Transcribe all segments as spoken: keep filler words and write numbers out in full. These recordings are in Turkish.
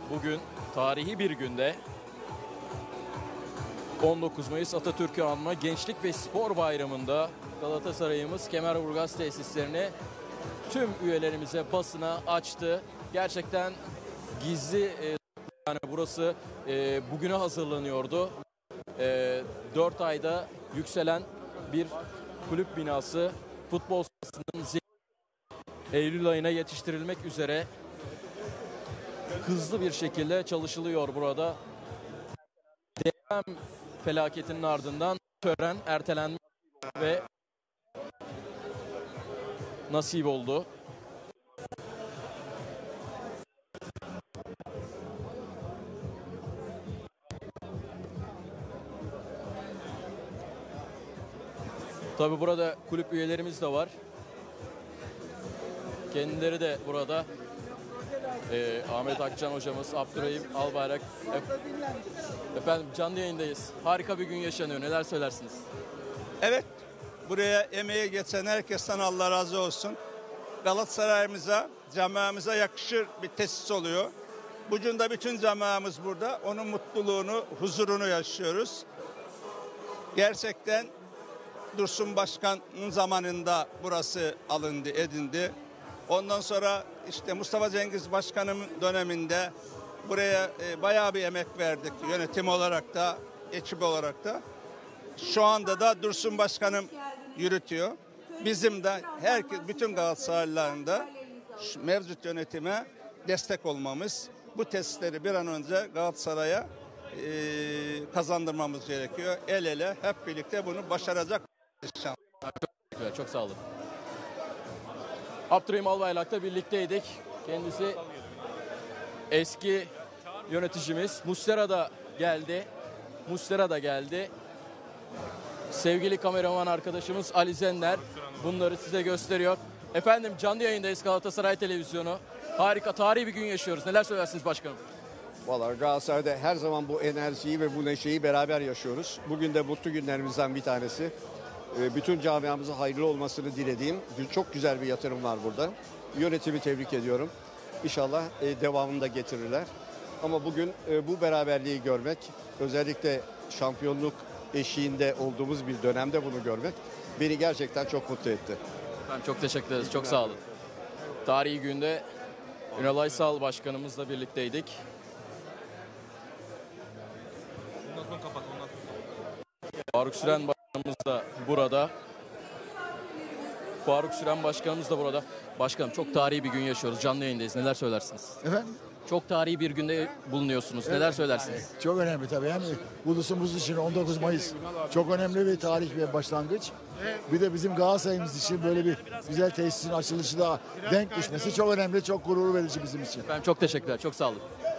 Bugün tarihi bir günde on dokuz Mayıs Atatürk'ü anma Gençlik ve Spor Bayramı'nda Galatasaray'ımız Kemerburgaz tesislerini tüm üyelerimize, basına açtı. Gerçekten gizli e, yani burası e, bugüne hazırlanıyordu. E, dört ayda yükselen bir kulüp binası, futbol sahasının Eylül ayına yetiştirilmek üzere hızlı bir şekilde çalışılıyor burada. Deprem felaketinin ardından tören ertelenmiş ve nasip oldu. Tabii burada kulüp üyelerimiz de var. Kendileri de burada. Ee, Ahmet Akcan hocamız, Abdurrahim Albayrak. E- Efendim canlı yayındayız. Harika bir gün yaşanıyor. Neler söylersiniz? Evet, buraya emeği geçen herkesten Allah razı olsun. Galatasaray'ımıza, camiamıza yakışır bir tesis oluyor. Bugün de bütün camiamız burada. Onun mutluluğunu, huzurunu yaşıyoruz. Gerçekten Dursun Başkan'ın zamanında burası alındı, edindi. Ondan sonra işte Mustafa Cengiz Başkan'ın döneminde buraya e, bayağı bir emek verdik. Yönetim olarak da, ekip olarak da. Şu anda da Dursun Başkanım yürütüyor. Bizim de herkes, bütün Galatasaraylıların da mevcut yönetime destek olmamız, bu tesisleri bir an önce Galatasaray'a e, kazandırmamız gerekiyor. El ele hep birlikte bunu başaracak inşallah. Çok, çok sağ olun. Abdurrahim Albayrak'la birlikteydik. Kendisi eski yöneticimiz. Muslera da geldi. Muslera da geldi. Sevgili kameraman arkadaşımız Ali Zenler bunları size gösteriyor. Efendim canlı yayındayız Galatasaray Televizyonu. Harika, tarihi bir gün yaşıyoruz. Neler söylersiniz başkanım? Vallahi Galatasaray'da her zaman bu enerjiyi ve bu neşeyi beraber yaşıyoruz. Bugün de mutlu günlerimizden bir tanesi. Bütün camiamıza hayırlı olmasını dilediğim çok güzel bir yatırım var burada. Yönetimi tebrik ediyorum. İnşallah devamını da getirirler. Ama bugün bu beraberliği görmek, özellikle şampiyonluk eşiğinde olduğumuz bir dönemde bunu görmek beni gerçekten çok mutlu etti. Ben çok teşekkür ederiz. Çok sağ olun. Tarihi günde Ünal Aysal Başkanımızla birlikteydik. Faruk Süren Başkanımız da burada. Faruk Süren Başkanımız da burada. Başkanım çok tarihi bir gün yaşıyoruz. Canlı yayındayız. Neler söylersiniz? Efendim? Çok tarihi bir günde bulunuyorsunuz. Neler söylersiniz? Çok önemli tabii. Yani ulusumuz için on dokuz Mayıs çok önemli bir tarih ve başlangıç. Bir de bizim Galatasaray'ımız için böyle bir güzel tesisin açılışı da denk düşmesi çok önemli, çok gurur verici bizim için. Ben çok teşekkürler. Çok sağ olun.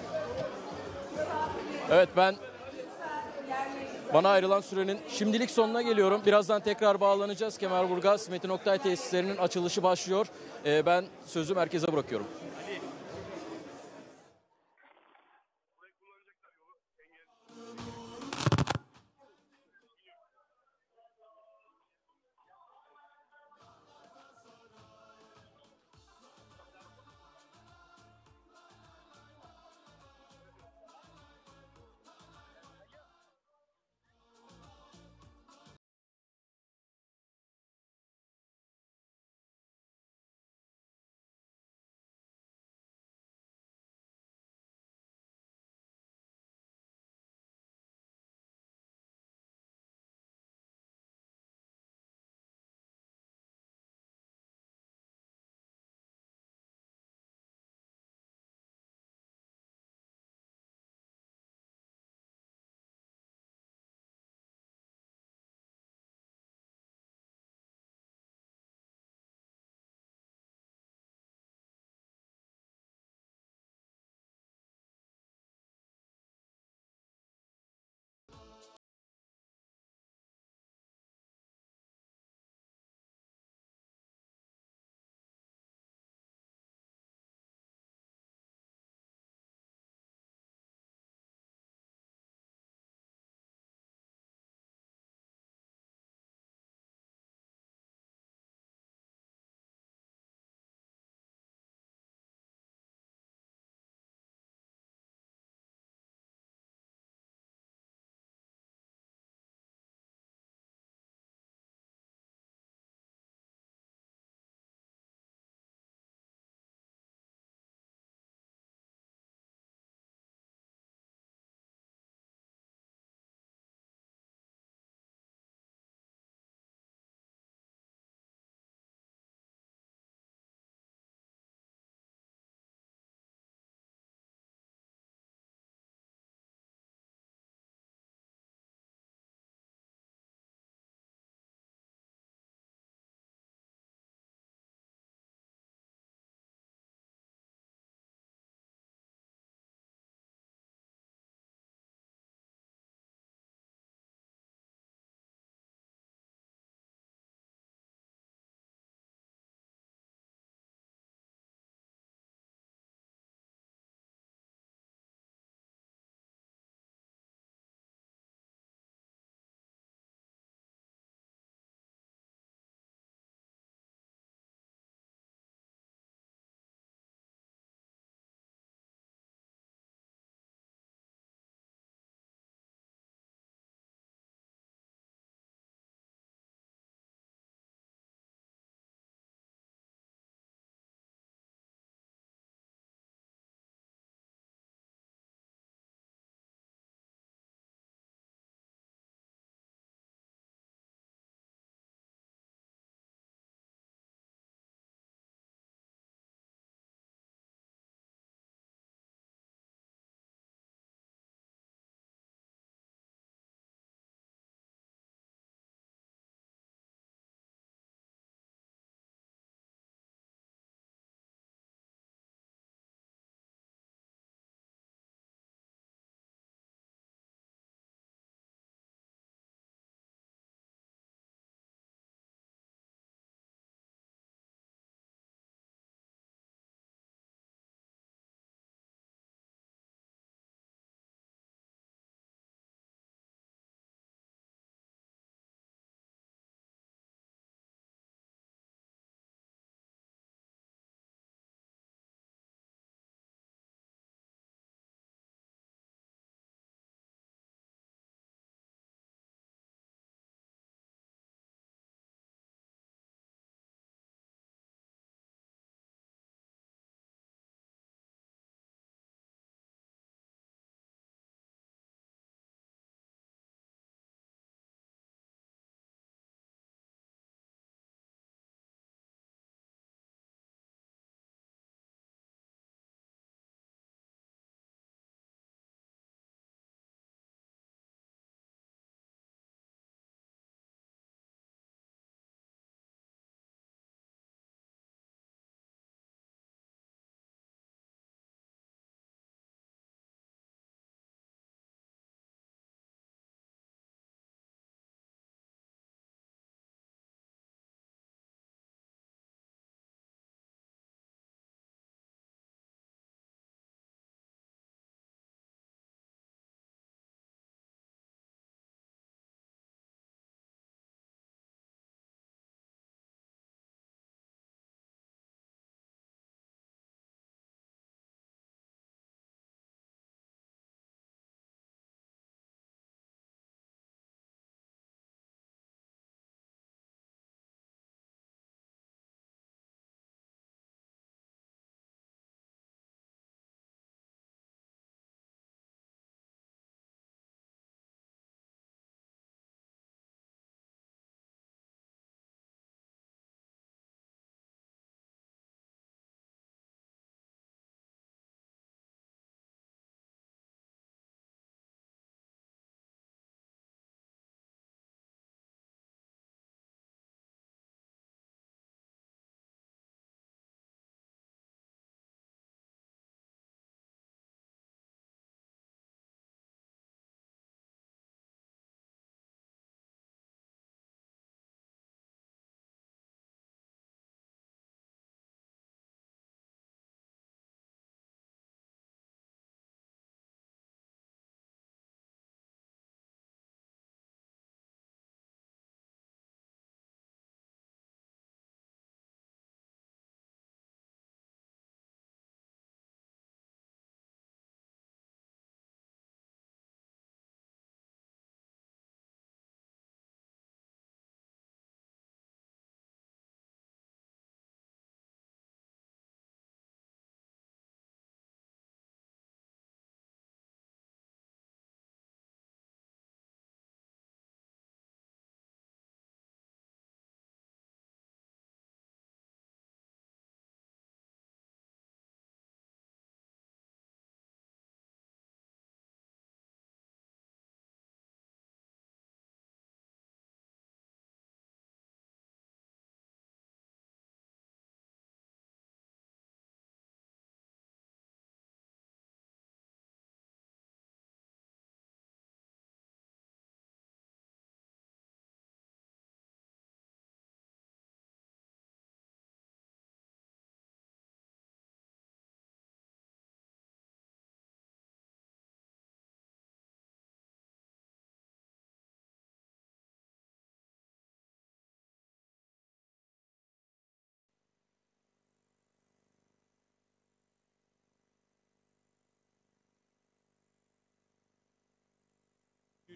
Evet ben bana ayrılan sürenin şimdilik sonuna geliyorum. Birazdan tekrar bağlanacağız. Kemerburgaz Metin Oktay tesislerinin açılışı başlıyor. Ee, ben sözü merkeze bırakıyorum.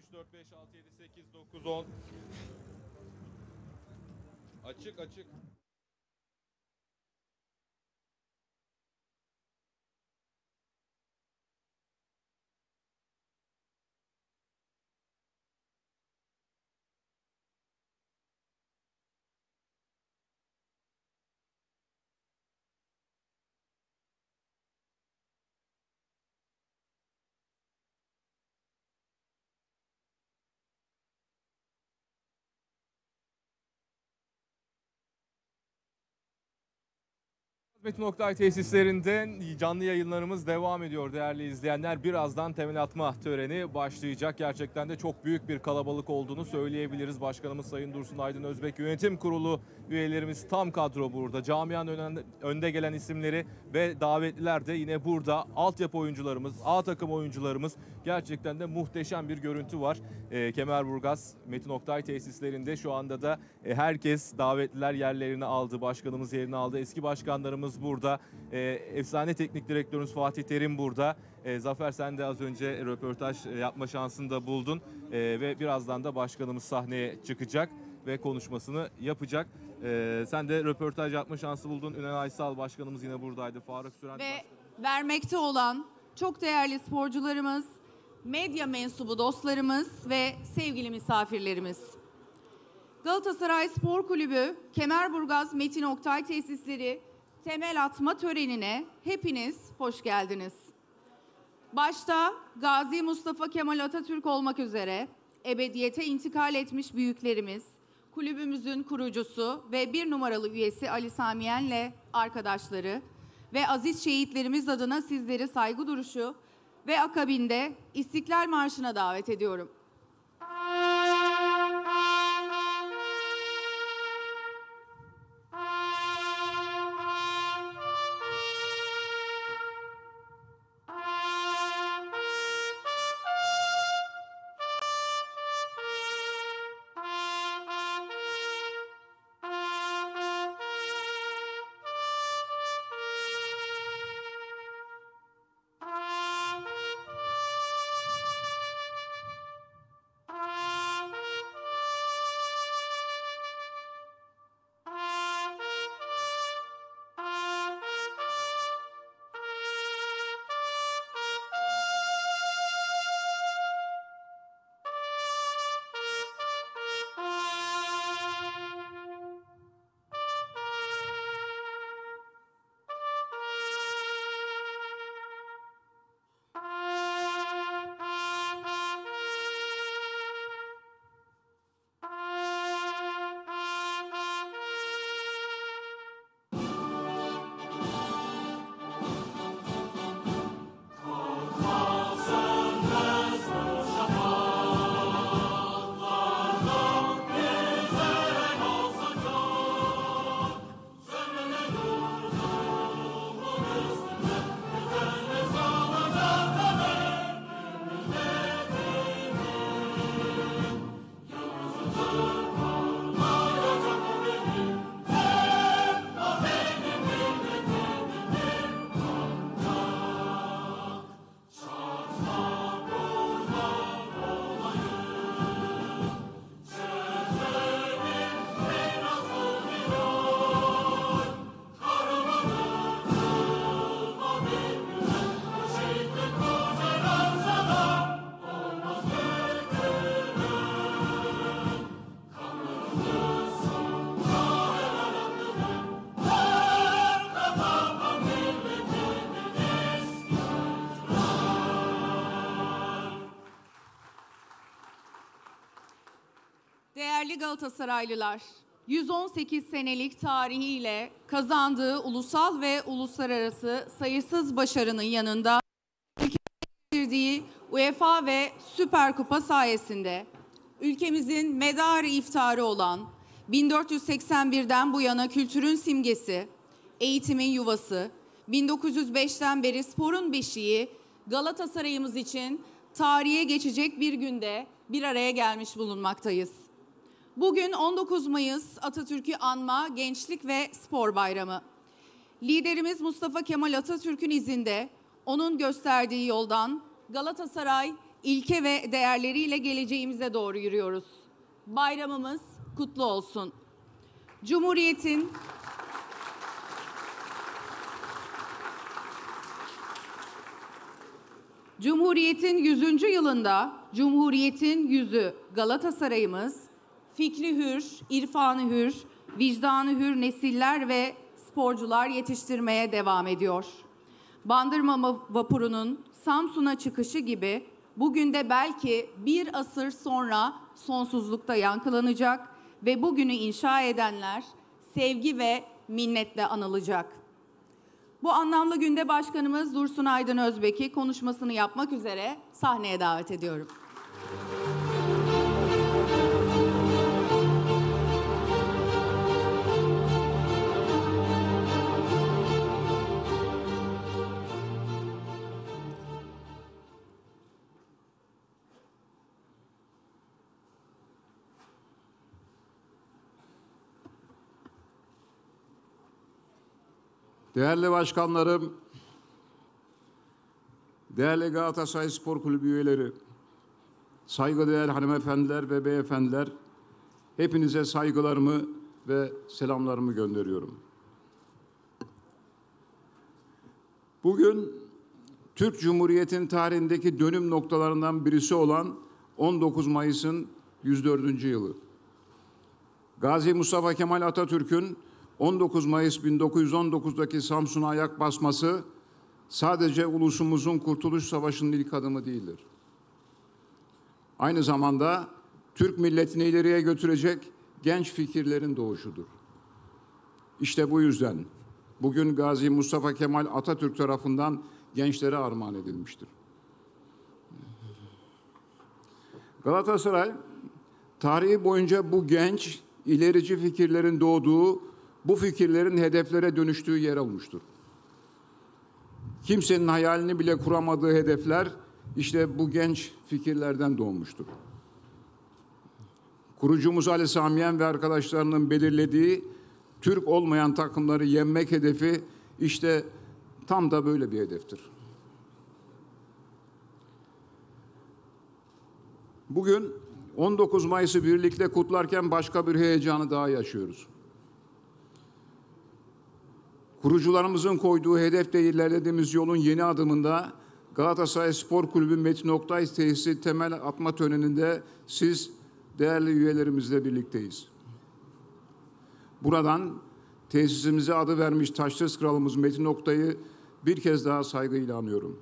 üç, dört, beş, altı, yedi, sekiz, dokuz, on. Açık açık. Metin Oktay tesislerinden canlı yayınlarımız devam ediyor değerli izleyenler. Birazdan temel atma töreni başlayacak. Gerçekten de çok büyük bir kalabalık olduğunu söyleyebiliriz. Başkanımız Sayın Dursun Aydın Özbek, yönetim kurulu üyelerimiz tam kadro burada. Camianın önde gelen isimleri ve davetliler de yine burada. Altyapı oyuncularımız, A takım oyuncularımız, gerçekten de muhteşem bir görüntü var. E, Kemerburgaz Metin Oktay tesislerinde şu anda da e, herkes, davetliler yerlerini aldı. Başkanımız yerini aldı. Eski başkanlarımız burada. E, efsane teknik direktörümüz Fatih Terim burada. E, Zafer, sen de az önce röportaj yapma şansını da buldun. E, ve birazdan da başkanımız sahneye çıkacak ve konuşmasını yapacak. E, sen de röportaj yapma şansı buldun. Ünal Aysal başkanımız yine buradaydı. Faruk Süren Ve başkanımız... vermekte olan çok değerli sporcularımız, medya mensubu dostlarımız ve sevgili misafirlerimiz. Galatasaray Spor Kulübü Kemerburgaz Metin Oktay tesisleri temel atma törenine hepiniz hoş geldiniz. Başta Gazi Mustafa Kemal Atatürk olmak üzere ebediyete intikal etmiş büyüklerimiz, kulübümüzün kurucusu ve bir numaralı üyesi Ali Samiyen'le arkadaşları ve aziz şehitlerimiz adına sizleri saygı duruşu ve akabinde İstiklal Marşı'na davet ediyorum. Değerli Galatasaraylılar, yüz on sekiz senelik tarihiyle kazandığı ulusal ve uluslararası sayısız başarının yanında ülkenin UEFA ve Süper Kupa sayesinde ülkemizin medarı iftiharı olan bin dört yüz seksen birden bu yana kültürün simgesi, eğitimin yuvası, bin dokuz yüz beşten beri sporun beşiği Galatasaray'ımız için tarihe geçecek bir günde bir araya gelmiş bulunmaktayız. Bugün on dokuz Mayıs Atatürk'ü anma Gençlik ve Spor Bayramı. Liderimiz Mustafa Kemal Atatürk'ün izinde onun gösterdiği yoldan Galatasaray ilke ve değerleriyle geleceğimize doğru yürüyoruz. Bayramımız kutlu olsun. Cumhuriyetin Cumhuriyetin yüzüncü yılında Cumhuriyetin yüzü Galatasaray'ımız fikri hür, irfanı hür, vicdanı hür nesiller ve sporcular yetiştirmeye devam ediyor. Bandırma vapurunun Samsun'a çıkışı gibi bugün de belki bir asır sonra sonsuzlukta yankılanacak ve bugünü inşa edenler sevgi ve minnetle anılacak. Bu anlamlı günde Başkanımız Dursun Aydın Özbek'i konuşmasını yapmak üzere sahneye davet ediyorum. Değerli başkanlarım, değerli Galatasaray Spor Kulübü üyeleri, saygıdeğer hanımefendiler ve beyefendiler, hepinize saygılarımı ve selamlarımı gönderiyorum. Bugün Türk Cumhuriyeti'nin tarihindeki dönüm noktalarından birisi olan on dokuz Mayıs'ın yüz dördüncü yılı. Gazi Mustafa Kemal Atatürk'ün on dokuz Mayıs bin dokuz yüz on dokuz'daki Samsun'a ayak basması sadece ulusumuzun Kurtuluş Savaşı'nın ilk adımı değildir. Aynı zamanda Türk milletini ileriye götürecek genç fikirlerin doğuşudur. İşte bu yüzden bugün Gazi Mustafa Kemal Atatürk tarafından gençlere armağan edilmiştir. Galatasaray tarihi boyunca bu genç, ilerici fikirlerin doğduğu, bu fikirlerin hedeflere dönüştüğü yer olmuştur. Kimsenin hayalini bile kuramadığı hedefler işte bu genç fikirlerden doğmuştur. Kurucumuz Ali Samiyen ve arkadaşlarının belirlediği Türk olmayan takımları yenmek hedefi işte tam da böyle bir hedeftir. Bugün on dokuz Mayıs'ı birlikte kutlarken başka bir heyecanı daha yaşıyoruz. Kurucularımızın koyduğu hedefte ilerlediğimiz yolun yeni adımında Galatasaray Spor Kulübü Metin Oktay tesisi temel atma töreninde siz değerli üyelerimizle birlikteyiz. Buradan tesisimize adı vermiş Taşlıs Kralımız Metin Oktay'ı bir kez daha saygıyla anıyorum.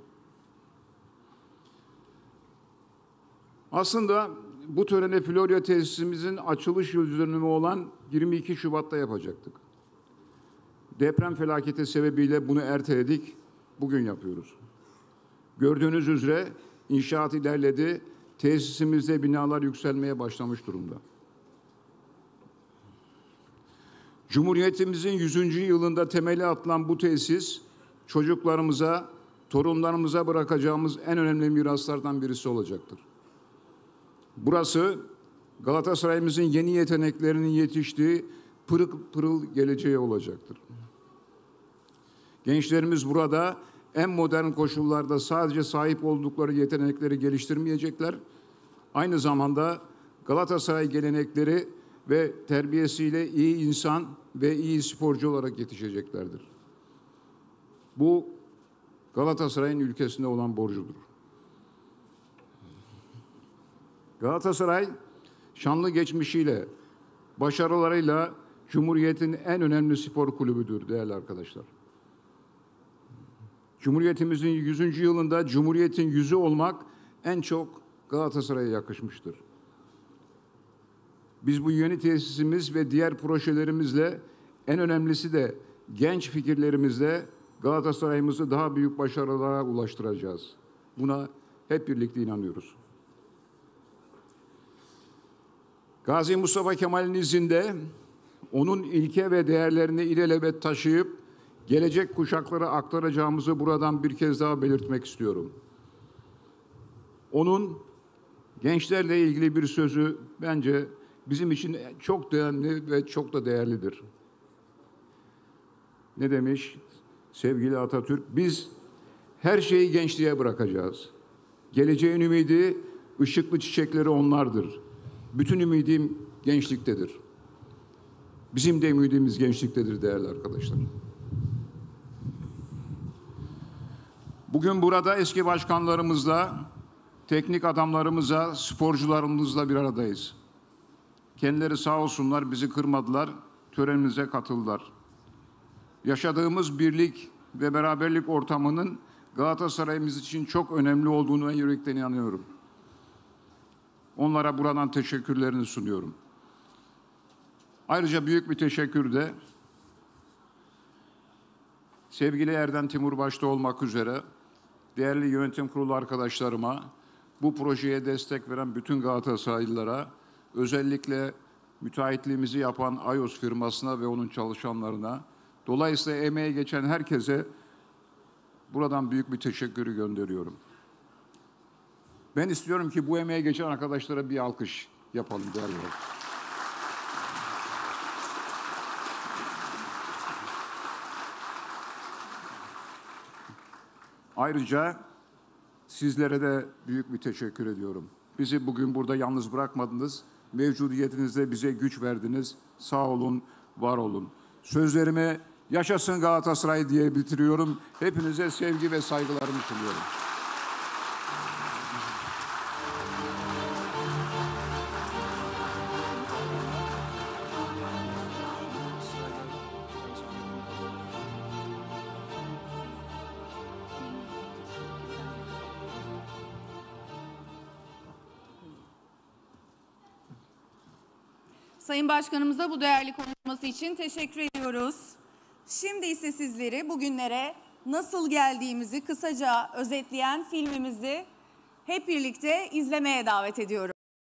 Aslında bu töreni Florya tesisimizin açılış yıl dönümü olan yirmi iki Şubat'ta yapacaktık. Deprem felaketi sebebiyle bunu erteledik, bugün yapıyoruz. Gördüğünüz üzere inşaat ilerledi, tesisimizde binalar yükselmeye başlamış durumda. Cumhuriyetimizin yüzüncü yılında temeli atılan bu tesis, çocuklarımıza, torunlarımıza bırakacağımız en önemli miraslardan birisi olacaktır. Burası Galatasaray'ımızın yeni yeteneklerinin yetiştiği pırıl pırıl geleceği olacaktır. Gençlerimiz burada en modern koşullarda sadece sahip oldukları yetenekleri geliştirmeyecekler, aynı zamanda Galatasaray gelenekleri ve terbiyesiyle iyi insan ve iyi sporcu olarak yetişeceklerdir. Bu Galatasaray'ın ülkesinde olan borcudur. Galatasaray şanlı geçmişiyle, başarılarıyla Cumhuriyet'in en önemli spor kulübüdür değerli arkadaşlar. Cumhuriyetimizin yüzüncü yılında Cumhuriyet'in yüzü olmak en çok Galatasaray'a yakışmıştır. Biz bu yeni tesisimiz ve diğer projelerimizle, en önemlisi de genç fikirlerimizle Galatasaray'ımızı daha büyük başarılara ulaştıracağız. Buna hep birlikte inanıyoruz. Gazi Mustafa Kemal'in izinde onun ilke ve değerlerini ilelebet taşıyıp gelecek kuşaklara aktaracağımızı buradan bir kez daha belirtmek istiyorum. Onun gençlerle ilgili bir sözü bence bizim için çok önemli ve çok da değerlidir. Ne demiş sevgili Atatürk? Biz her şeyi gençliğe bırakacağız. Geleceğin ümidi, ışıklı çiçekleri onlardır. Bütün ümidim gençliktedir. Bizim de ümidimiz gençliktedir değerli arkadaşlar. Bugün burada eski başkanlarımızla, teknik adamlarımızla, sporcularımızla bir aradayız. Kendileri sağ olsunlar, bizi kırmadılar, törenimize katıldılar. Yaşadığımız birlik ve beraberlik ortamının Galatasaray'ımız için çok önemli olduğunu en yürekten inanıyorum. Onlara buradan teşekkürlerini sunuyorum. Ayrıca büyük bir teşekkür de sevgili Erden Timur başta olmak üzere değerli yönetim kurulu arkadaşlarıma, bu projeye destek veren bütün Galatasaraylılara, özellikle müteahhitliğimizi yapan Ayos firmasına ve onun çalışanlarına, dolayısıyla emeğe geçen herkese buradan büyük bir teşekkürü gönderiyorum. Ben istiyorum ki bu emeğe geçen arkadaşlara bir alkış yapalım değerli arkadaşlar. Ayrıca sizlere de büyük bir teşekkür ediyorum. Bizi bugün burada yalnız bırakmadınız. Mevcudiyetinizle bize güç verdiniz. Sağ olun, var olun. Sözlerimi yaşasın Galatasaray diye bitiriyorum. Hepinize sevgi ve saygılarımı sunuyorum. Sayın Başkanımıza bu değerli konuşması için teşekkür ediyoruz. Şimdi ise sizleri bugünlere nasıl geldiğimizi kısaca özetleyen filmimizi hep birlikte izlemeye davet ediyorum.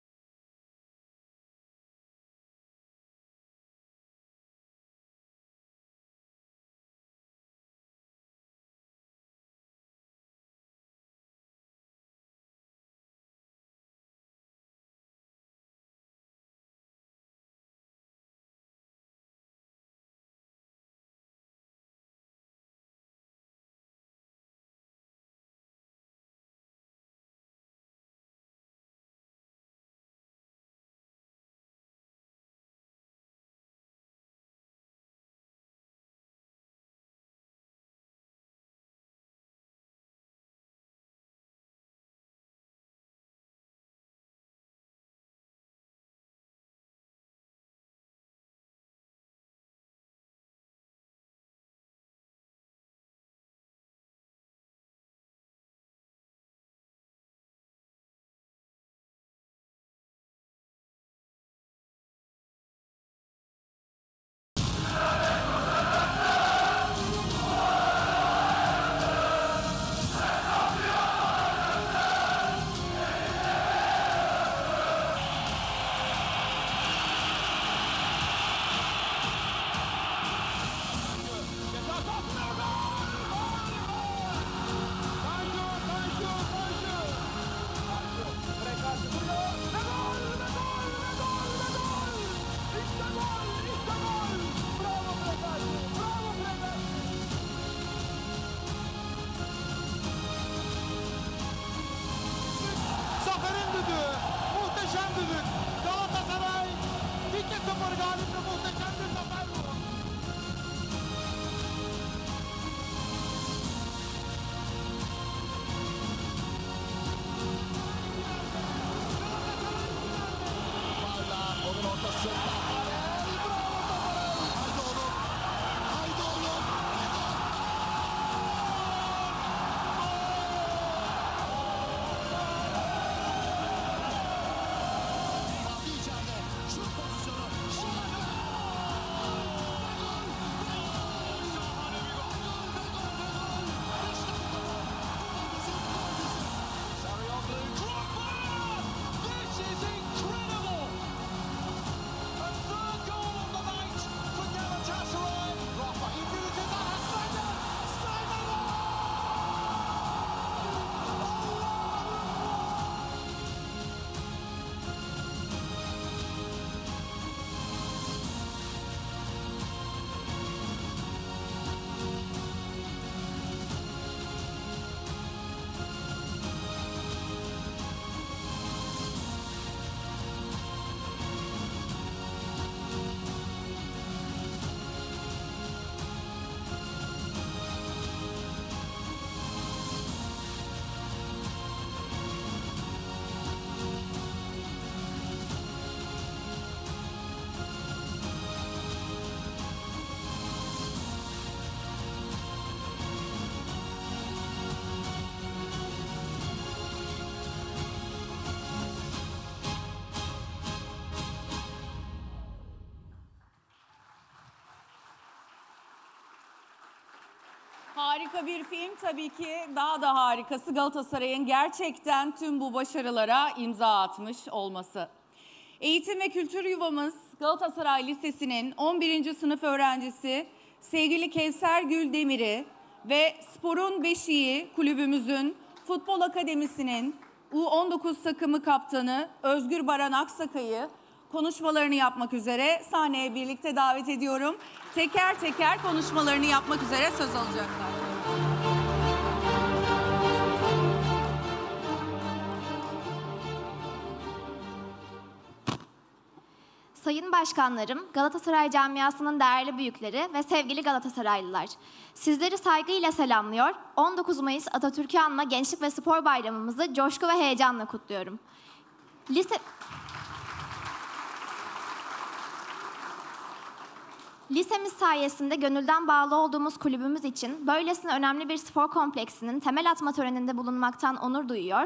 Zaferin düdüğü, muhteşem düdük. Galatasaray iki sıfır galip ve muhteşem bir zafer bu. Onun ortasında haydi oğlum, haydi oğlum. İçeride şut pozisyonu. harika bir film, tabii ki daha da harikası Galatasaray'ın gerçekten tüm bu başarılara imza atmış olması. Eğitim ve Kültür Yuvamız Galatasaray Lisesi'nin on birinci sınıf öğrencisi sevgili Kevser Gül Demir'i ve Spor'un Beşiği kulübümüzün Futbol Akademisi'nin U on dokuz takımı kaptanı Özgür Baran Aksakay'ı konuşmalarını yapmak üzere sahneye birlikte davet ediyorum. Teker teker konuşmalarını yapmak üzere söz alacaklar. Sayın Başkanlarım, Galatasaray camiasının değerli büyükleri ve sevgili Galatasaraylılar. Sizleri saygıyla selamlıyor, on dokuz Mayıs Atatürk'ü anma Gençlik ve Spor Bayramımızı coşku ve heyecanla kutluyorum. Lise... Lisemiz sayesinde gönülden bağlı olduğumuz kulübümüz için böylesine önemli bir spor kompleksinin temel atma töreninde bulunmaktan onur duyuyor.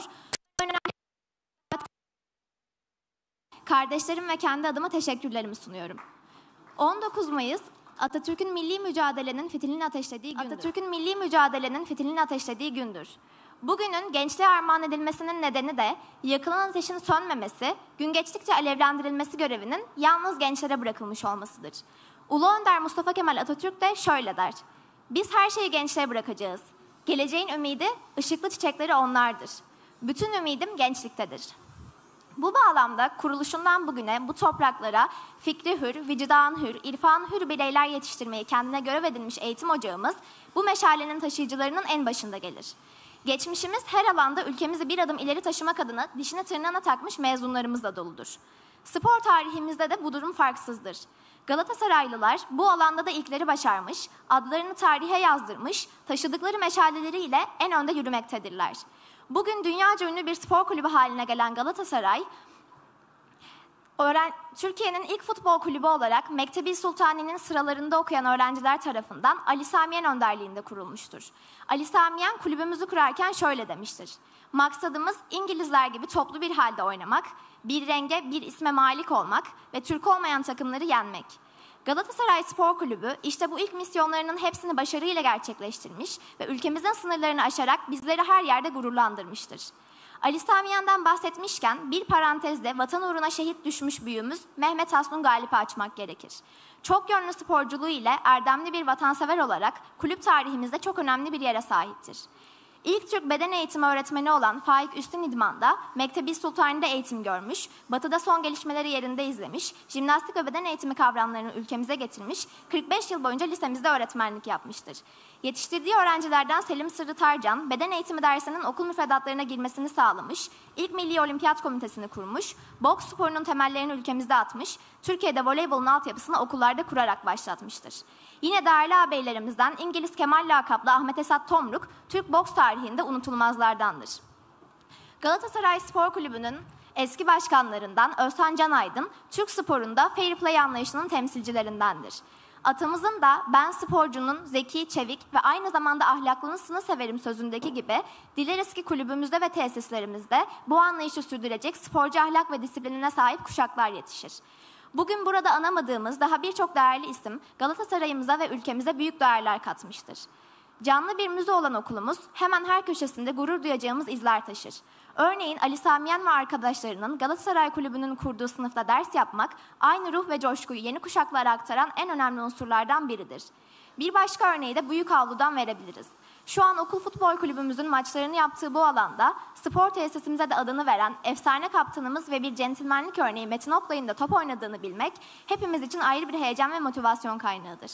Kardeşlerim ve kendi adıma teşekkürlerimi sunuyorum. on dokuz Mayıs Atatürk'ün milli mücadelenin fitilini ateşlediği gündür. Atatürk'ün milli mücadelenin fitilini ateşlediği gündür. Bugünün gençliğe armağan edilmesinin nedeni de yakılan ateşin sönmemesi, gün geçtikçe alevlendirilmesi görevinin yalnız gençlere bırakılmış olmasıdır. Ulu Önder Mustafa Kemal Atatürk de şöyle der: biz her şeyi gençliğe bırakacağız. Geleceğin ümidi, ışıklı çiçekleri onlardır. Bütün ümidim gençliktedir. Bu bağlamda kuruluşundan bugüne bu topraklara fikri hür, vicdan hür, irfan hür bireyler yetiştirmeyi kendine görev edinmiş eğitim ocağımız bu meşalenin taşıyıcılarının en başında gelir. Geçmişimiz her alanda ülkemizi bir adım ileri taşımak adına dişine tırnağına takmış mezunlarımızla doludur. Spor tarihimizde de bu durum farksızdır. Galatasaraylılar bu alanda da ilkleri başarmış, adlarını tarihe yazdırmış, taşıdıkları meşaleleriyle en önde yürümektedirler. Bugün dünyaca ünlü bir spor kulübü haline gelen Galatasaray, öğren- Türkiye'nin ilk futbol kulübü olarak Mektebi Sultani'nin sıralarında okuyan öğrenciler tarafından Ali Samiyen önderliğinde kurulmuştur. Ali Samiyen kulübümüzü kurarken şöyle demiştir: maksadımız İngilizler gibi toplu bir halde oynamak, bir renge, bir isme malik olmak ve Türk olmayan takımları yenmek. Galatasaray Spor Kulübü işte bu ilk misyonlarının hepsini başarıyla gerçekleştirmiş ve ülkemizin sınırlarını aşarak bizleri her yerde gururlandırmıştır. Ali Samiyen'den bahsetmişken bir parantezde vatan uğruna şehit düşmüş büyüğümüz Mehmet Hasnun Galip'i açmak gerekir. Çok yönlü sporculuğu ile erdemli bir vatansever olarak kulüp tarihimizde çok önemli bir yere sahiptir. İlk Türk beden eğitimi öğretmeni olan Faik Üstün İdman'da Mektebi Sultani'de eğitim görmüş, Batı'da son gelişmeleri yerinde izlemiş, jimnastik ve beden eğitimi kavramlarını ülkemize getirmiş, kırk beş yıl boyunca lisemizde öğretmenlik yapmıştır. Yetiştirdiği öğrencilerden Selim Sırrı Tarcan, beden eğitimi dersinin okul müfredatlarına girmesini sağlamış, ilk Milli Olimpiyat Komitesi'ni kurmuş, boks sporunun temellerini ülkemizde atmış, Türkiye'de voleybolun altyapısını okullarda kurarak başlatmıştır. Yine değerli ağabeylerimizden İngiliz Kemal lakaplı Ahmet Esat Tomruk, Türk boks tarihinde unutulmazlardandır. Galatasaray Spor Kulübü'nün eski başkanlarından Özhan Can Aydın, Türk sporunda fair play anlayışının temsilcilerindendir. Atamızın da ben sporcunun zeki, çevik ve aynı zamanda ahlaklısını severim sözündeki gibi dileriz ki kulübümüzde ve tesislerimizde bu anlayışı sürdürecek sporcu ahlak ve disiplinine sahip kuşaklar yetişir. Bugün burada anamadığımız daha birçok değerli isim Galatasaray'ımıza ve ülkemize büyük değerler katmıştır. Canlı bir müze olan okulumuz hemen her köşesinde gurur duyacağımız izler taşır. Örneğin Ali Samiyen ve arkadaşlarının Galatasaray Kulübü'nün kurduğu sınıfta ders yapmak, aynı ruh ve coşkuyu yeni kuşaklara aktaran en önemli unsurlardan biridir. Bir başka örneği de Büyük Avlu'dan verebiliriz. Şu an okul futbol kulübümüzün maçlarını yaptığı bu alanda spor tesisimize de adını veren efsane kaptanımız ve bir centilmenlik örneği Metin Oklay'ın da top oynadığını bilmek hepimiz için ayrı bir heyecan ve motivasyon kaynağıdır.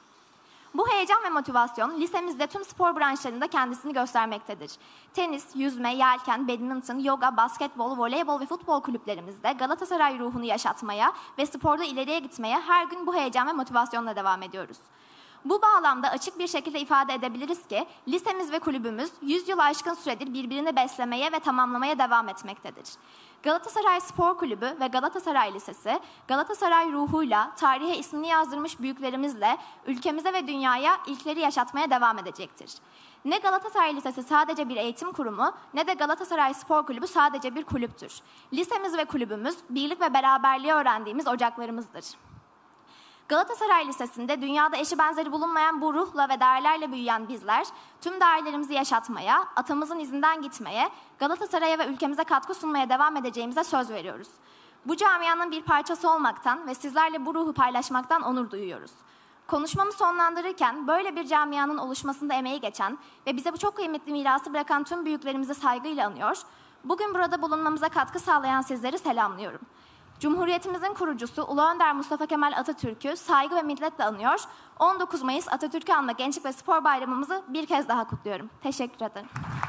Bu heyecan ve motivasyon lisemizde tüm spor branşlarında kendisini göstermektedir. Tenis, yüzme, yelken, badminton, yoga, basketbol, voleybol ve futbol kulüplerimizde Galatasaray ruhunu yaşatmaya ve sporda ileriye gitmeye her gün bu heyecan ve motivasyonla devam ediyoruz. Bu bağlamda açık bir şekilde ifade edebiliriz ki lisemiz ve kulübümüz yüz yıl aşkın süredir birbirini beslemeye ve tamamlamaya devam etmektedir. Galatasaray Spor Kulübü ve Galatasaray Lisesi, Galatasaray ruhuyla tarihe ismini yazdırmış büyüklerimizle ülkemize ve dünyaya ilkleri yaşatmaya devam edecektir. Ne Galatasaray Lisesi sadece bir eğitim kurumu, ne de Galatasaray Spor Kulübü sadece bir kulüptür. Lisemiz ve kulübümüz birlik ve beraberliği öğrendiğimiz ocaklarımızdır. Galatasaray Lisesi'nde dünyada eşi benzeri bulunmayan bu ruhla ve değerlerle büyüyen bizler, tüm değerlerimizi yaşatmaya, atamızın izinden gitmeye, Galatasaray'a ve ülkemize katkı sunmaya devam edeceğimize söz veriyoruz. Bu camianın bir parçası olmaktan ve sizlerle bu ruhu paylaşmaktan onur duyuyoruz. Konuşmamı sonlandırırken böyle bir camianın oluşmasında emeği geçen ve bize bu çok kıymetli mirası bırakan tüm büyüklerimizi saygıyla anıyor, bugün burada bulunmamıza katkı sağlayan sizleri selamlıyorum. Cumhuriyetimizin kurucusu Ulu Önder Mustafa Kemal Atatürk'ü saygı ve minnetle anıyor, on dokuz Mayıs Atatürk'ü anma Gençlik ve Spor Bayramımızı bir kez daha kutluyorum. Teşekkür ederim.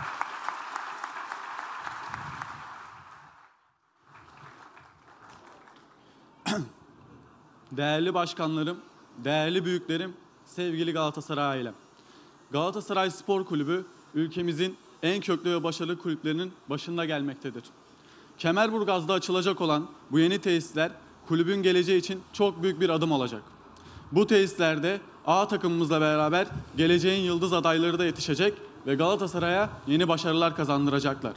Değerli başkanlarım, değerli büyüklerim, sevgili Galatasaray ailem. Galatasaray Spor Kulübü ülkemizin en köklü ve başarılı kulüplerinin başında gelmektedir. Kemerburgaz'da açılacak olan bu yeni tesisler kulübün geleceği için çok büyük bir adım olacak. Bu tesislerde A takımımızla beraber geleceğin yıldız adayları da yetişecek ve Galatasaray'a yeni başarılar kazandıracaklar.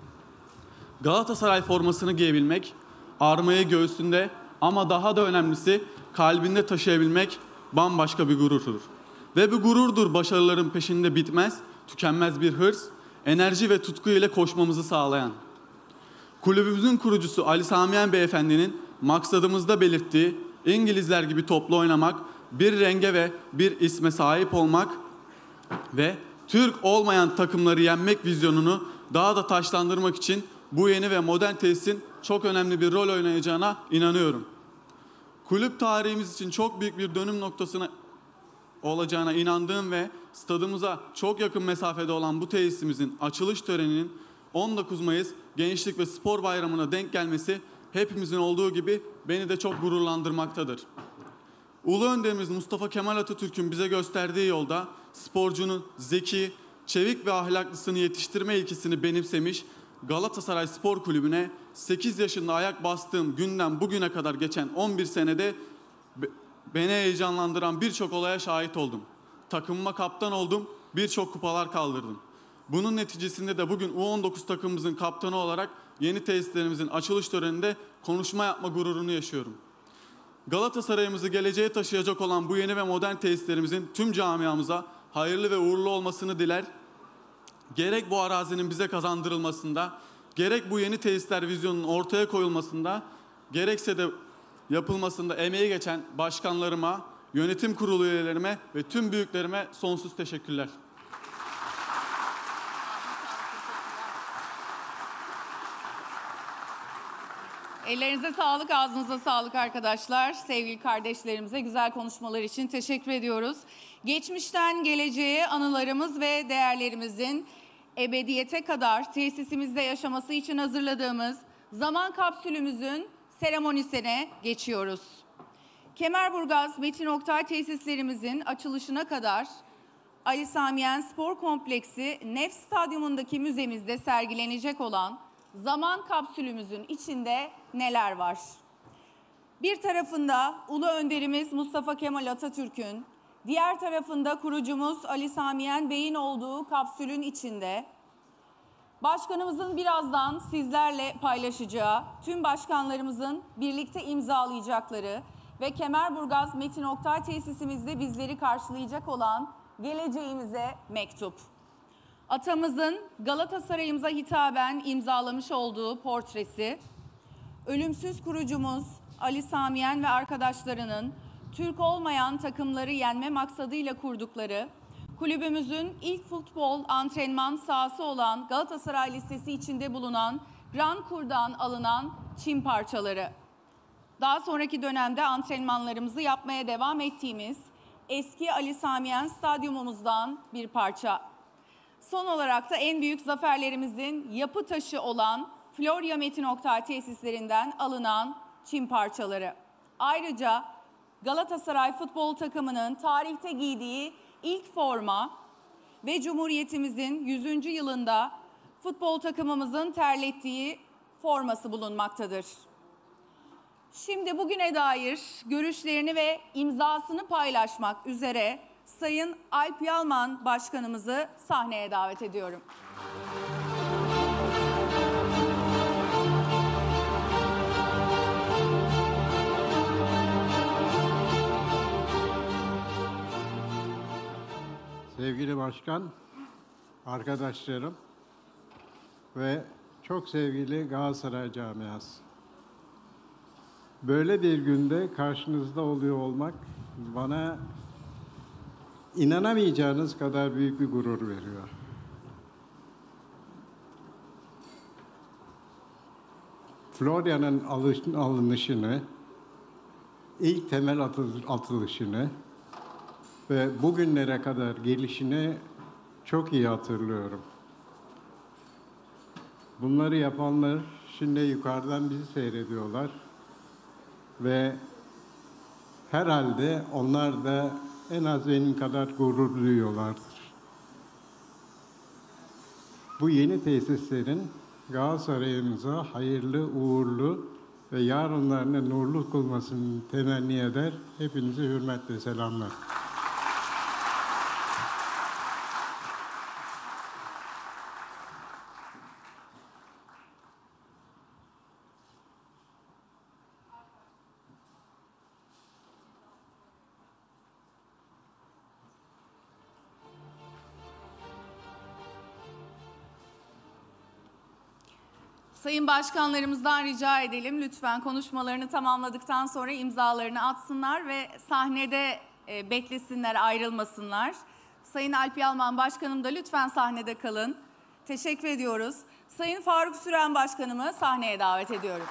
Galatasaray formasını giyebilmek, armayı göğsünde ama daha da önemlisi kalbinde taşıyabilmek bambaşka bir gururdur. Ve bu gururdur başarıların peşinde bitmez, tükenmez bir hırs, enerji ve tutku ile koşmamızı sağlayan. Kulübümüzün kurucusu Ali Sami Yen Beyefendi'nin maksadımızda belirttiği İngilizler gibi toplu oynamak, bir renge ve bir isme sahip olmak ve Türk olmayan takımları yenmek vizyonunu daha da taşlandırmak için bu yeni ve modern tesisin çok önemli bir rol oynayacağına inanıyorum. Kulüp tarihimiz için çok büyük bir dönüm noktasına olacağına inandığım ve stadımıza çok yakın mesafede olan bu tesisimizin açılış töreninin on dokuz Mayıs Gençlik ve Spor Bayramı'na denk gelmesi hepimizin olduğu gibi beni de çok gururlandırmaktadır. Ulu Önderimiz Mustafa Kemal Atatürk'ün bize gösterdiği yolda sporcunun zeki, çevik ve ahlaklısını yetiştirme ilkesini benimsemiş, Galatasaray Spor Kulübü'ne sekiz yaşında ayak bastığım günden bugüne kadar geçen on bir senede beni heyecanlandıran birçok olaya şahit oldum. Takımıma kaptan oldum, birçok kupalar kaldırdım. Bunun neticesinde de bugün U on dokuz takımımızın kaptanı olarak yeni tesislerimizin açılış töreninde konuşma yapma gururunu yaşıyorum. Galatasaray'ımızı geleceğe taşıyacak olan bu yeni ve modern tesislerimizin tüm camiamıza hayırlı ve uğurlu olmasını diler. Gerek bu arazinin bize kazandırılmasında, gerek bu yeni tesisler vizyonunun ortaya koyulmasında, gerekse de yapılmasında emeği geçen başkanlarıma, yönetim kurulu üyelerime ve tüm büyüklerime sonsuz teşekkürler. Ellerinize sağlık, ağzınıza sağlık arkadaşlar. Sevgili kardeşlerimize güzel konuşmalar için teşekkür ediyoruz. Geçmişten geleceğe anılarımız ve değerlerimizin ebediyete kadar tesisimizde yaşaması için hazırladığımız zaman kapsülümüzün seremonisine geçiyoruz. Kemerburgaz Metin Oktay tesislerimizin açılışına kadar Ali Sami Yen Spor Kompleksi Nef Stadyumundaki müzemizde sergilenecek olan zaman kapsülümüzün içinde neler var? Bir tarafında Ulu Önderimiz Mustafa Kemal Atatürk'ün, diğer tarafında kurucumuz Ali Sami Yen Bey'in olduğu kapsülün içinde başkanımızın birazdan sizlerle paylaşacağı, tüm başkanlarımızın birlikte imzalayacakları ve Kemerburgaz Metin Oktay tesisimizde bizleri karşılayacak olan geleceğimize mektup. Atamızın Galatasaray'ımıza hitaben imzalamış olduğu portresi, ölümsüz kurucumuz Ali Sami Yen ve arkadaşlarının Türk olmayan takımları yenme maksadıyla kurdukları, kulübümüzün ilk futbol antrenman sahası olan Galatasaray Lisesi içinde bulunan Grand Kur'dan alınan çim parçaları. Daha sonraki dönemde antrenmanlarımızı yapmaya devam ettiğimiz eski Ali Sami Yen stadyumumuzdan bir parça. Son olarak da en büyük zaferlerimizin yapı taşı olan Florya Metin Oktay tesislerinden alınan çim parçaları. Ayrıca Galatasaray futbol takımının tarihte giydiği ilk forma ve Cumhuriyetimizin yüzüncü yılında futbol takımımızın terlettiği forması bulunmaktadır. Şimdi bugüne dair görüşlerini ve imzasını paylaşmak üzere Sayın Alp Yalman Başkanımızı sahneye davet ediyorum. sevgili başkan, arkadaşlarım ve çok sevgili Galatasaray camiası. Böyle bir günde karşınızda oluyor olmak bana inanamayacağınız kadar büyük bir gurur veriyor. Floria'nın alınışını, ilk temel atılışını ve bugünlere kadar gelişini çok iyi hatırlıyorum. Bunları yapanlar şimdi yukarıdan bizi seyrediyorlar ve herhalde onlar da en az benim kadar gurur duyuyorlardır. Bu yeni tesislerin Galatasaray'ımıza hayırlı, uğurlu ve yarınlarını nurlu kılmasını temenni eder. Hepinize hürmetle selamlar. Sayın başkanlarımızdan rica edelim lütfen konuşmalarını tamamladıktan sonra imzalarını atsınlar ve sahnede e, beklesinler, ayrılmasınlar. Sayın Alp Yalman Başkanım da lütfen sahnede kalın. Teşekkür ediyoruz. Sayın Faruk Süren Başkanımı sahneye davet ediyorum.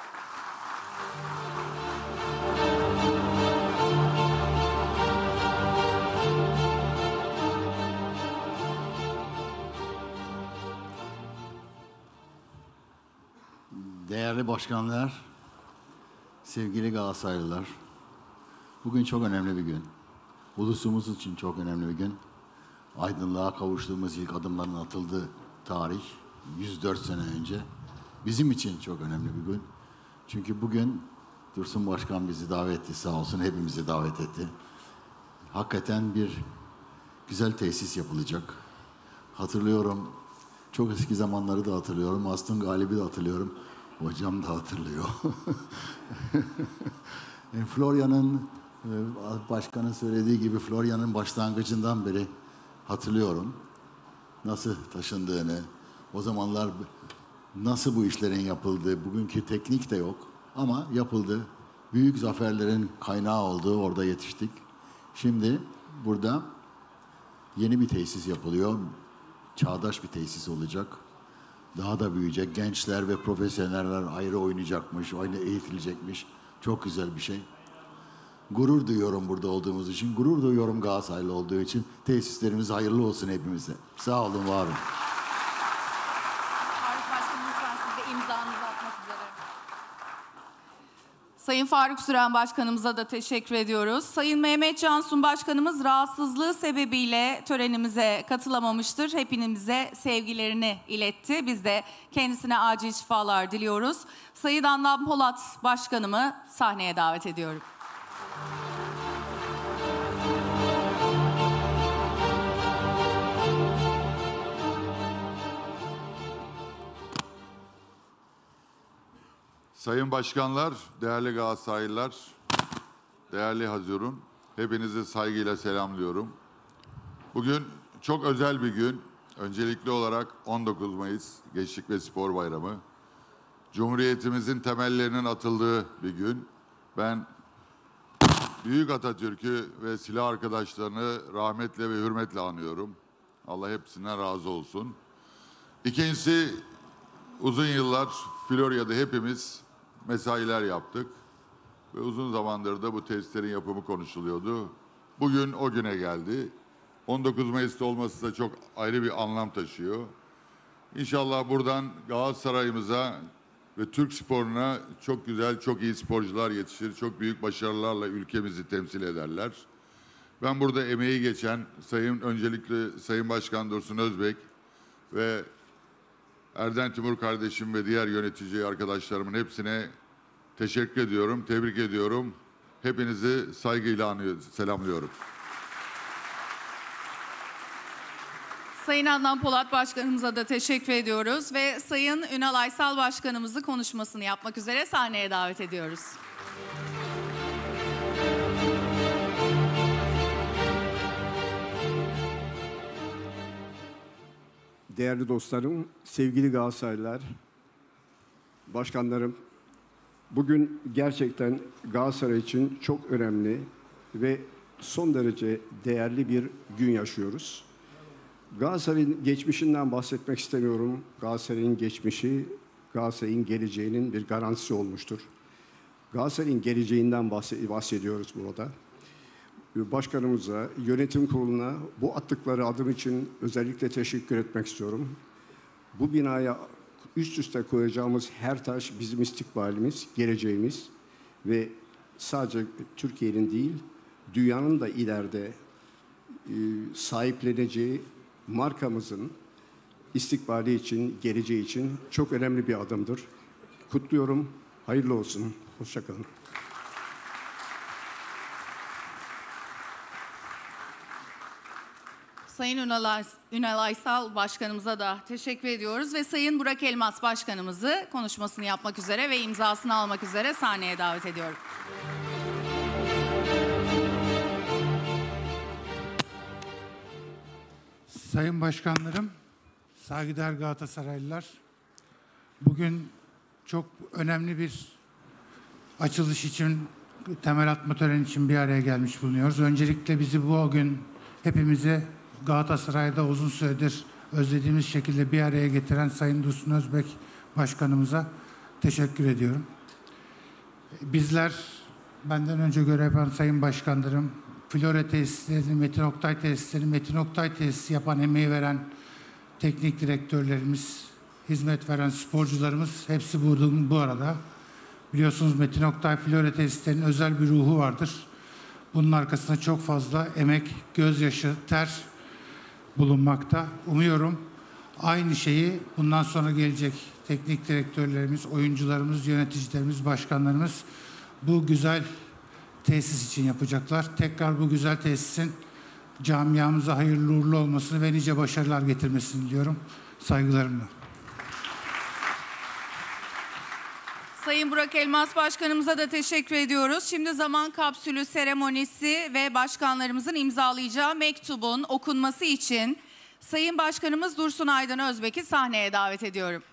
Değerli başkanlar, sevgili Galatasaraylılar, bugün çok önemli bir gün. Ulusumuz için çok önemli bir gün. Aydınlığa kavuştuğumuz ilk adımların atıldığı tarih, yüz dört sene önce. Bizim için çok önemli bir gün. Çünkü bugün Dursun Başkan bizi davet etti, sağ olsun hepimizi davet etti. Hakikaten bir güzel tesis yapılacak. Hatırlıyorum, çok eski zamanları da hatırlıyorum, Aston Galip'i de hatırlıyorum. Hocam da hatırlıyor. Floria'nın, başkanın söylediği gibi Floria'nın başlangıcından beri hatırlıyorum. Nasıl taşındığını, o zamanlar nasıl bu işlerin yapıldığı, bugünkü teknik de yok ama yapıldı. Büyük zaferlerin kaynağı olduğu orada yetiştik. Şimdi burada yeni bir tesis yapılıyor. Çağdaş bir tesis olacak. Daha da büyüyecek. Gençler ve profesyoneller ayrı oynayacakmış, ayrı eğitilecekmiş. Çok güzel bir şey. Gurur duyuyorum burada olduğumuz için. Gurur duyuyorum Galatasaraylı olduğu için. Tesislerimiz hayırlı olsun hepimize. Sağ olun, var olun. Faruk Başkanım lütfen siz de imzanızı atmak üzere. Sayın Faruk Süren Başkanımıza da teşekkür ediyoruz. Sayın Mehmet Cansun Başkanımız rahatsızlığı sebebiyle törenimize katılamamıştır. Hepinize sevgilerini iletti. Biz de kendisine acil şifalar diliyoruz. Sayın Adnan Polat Başkanımı sahneye davet ediyorum. Sayın başkanlar, değerli Galatasaraylılar, değerli hazırım, hepinizi saygıyla selamlıyorum. Bugün çok özel bir gün. Öncelikli olarak on dokuz Mayıs Gençlik ve Spor Bayramı. Cumhuriyetimizin temellerinin atıldığı bir gün. Ben Büyük Atatürk'ü ve silah arkadaşlarını rahmetle ve hürmetle anıyorum. Allah hepsinden razı olsun. İkincisi, uzun yıllar Florya'da hepimiz mesailer yaptık ve uzun zamandır da bu tesislerin yapımı konuşuluyordu. Bugün o güne geldi. on dokuz Mayıs'ta olması da çok ayrı bir anlam taşıyor. İnşallah buradan Galatasaray'ımıza ve Türk sporuna çok güzel, çok iyi sporcular yetişir. Çok büyük başarılarla ülkemizi temsil ederler. Ben burada emeği geçen Sayın öncelikle Sayın Başkan Dursun Özbek ve Erden Timur kardeşim ve diğer yönetici arkadaşlarımın hepsine teşekkür ediyorum, tebrik ediyorum. Hepinizi saygıyla anıyor, selamlıyorum. Sayın Adnan Polat Başkanımıza da teşekkür ediyoruz ve Sayın Ünal Aysal Başkanımızı konuşmasını yapmak üzere sahneye davet ediyoruz. değerli dostlarım, sevgili Galatasaraylılar, başkanlarım, bugün gerçekten Galatasaray için çok önemli ve son derece değerli bir gün yaşıyoruz. Galatasaray'ın geçmişinden bahsetmek istemiyorum. Galatasaray'ın geçmişi, Galatasaray'ın geleceğinin bir garantisi olmuştur. Galatasaray'ın geleceğinden bahsediyoruz burada. Başkanımıza, yönetim kuruluna bu attıkları adım için özellikle teşekkür etmek istiyorum. Bu binaya üst üste koyacağımız her taş bizim istikbalimiz, geleceğimiz ve sadece Türkiye'nin değil, dünyanın da ileride e, sahipleneceği markamızın istikbali için, geleceği için çok önemli bir adımdır. Kutluyorum, hayırlı olsun, hoşça kalın. Sayın Ünal, Ay- Ünal Aysal Başkanımıza da teşekkür ediyoruz ve Sayın Burak Elmas Başkanımızı konuşmasını yapmak üzere ve imzasını almak üzere sahneye davet ediyorum. Sayın Başkanlarım, saygıdeğer Galatasaraylılar, bugün çok önemli bir açılış için, temel atma töreni için bir araya gelmiş bulunuyoruz. Öncelikle bizi bu gün hepimize Galatasaray'da uzun süredir özlediğimiz şekilde bir araya getiren Sayın Dursun Özbek Başkanımıza teşekkür ediyorum. Bizler, benden önce görev yapan Sayın Başkanlarım, Flora tesisleri, Metin Oktay tesisleri, Metin Oktay tesisi yapan, emeği veren teknik direktörlerimiz, hizmet veren sporcularımız hepsi burada, bu arada. Biliyorsunuz Metin Oktay Flora tesislerinin özel bir ruhu vardır. Bunun arkasında çok fazla emek, gözyaşı, ter bulunmakta. Umuyorum aynı şeyi bundan sonra gelecek teknik direktörlerimiz, oyuncularımız, yöneticilerimiz, başkanlarımız bu güzel tesis için yapacaklar. Tekrar bu güzel tesisin camiamıza hayırlı uğurlu olmasını ve nice başarılar getirmesini diliyorum. Saygılarımla. Sayın Burak Elmas Başkanımıza da teşekkür ediyoruz. Şimdi zaman kapsülü seremonisi ve başkanlarımızın imzalayacağı mektubun okunması için Sayın Başkanımız Dursun Aydın Özbek'i sahneye davet ediyorum.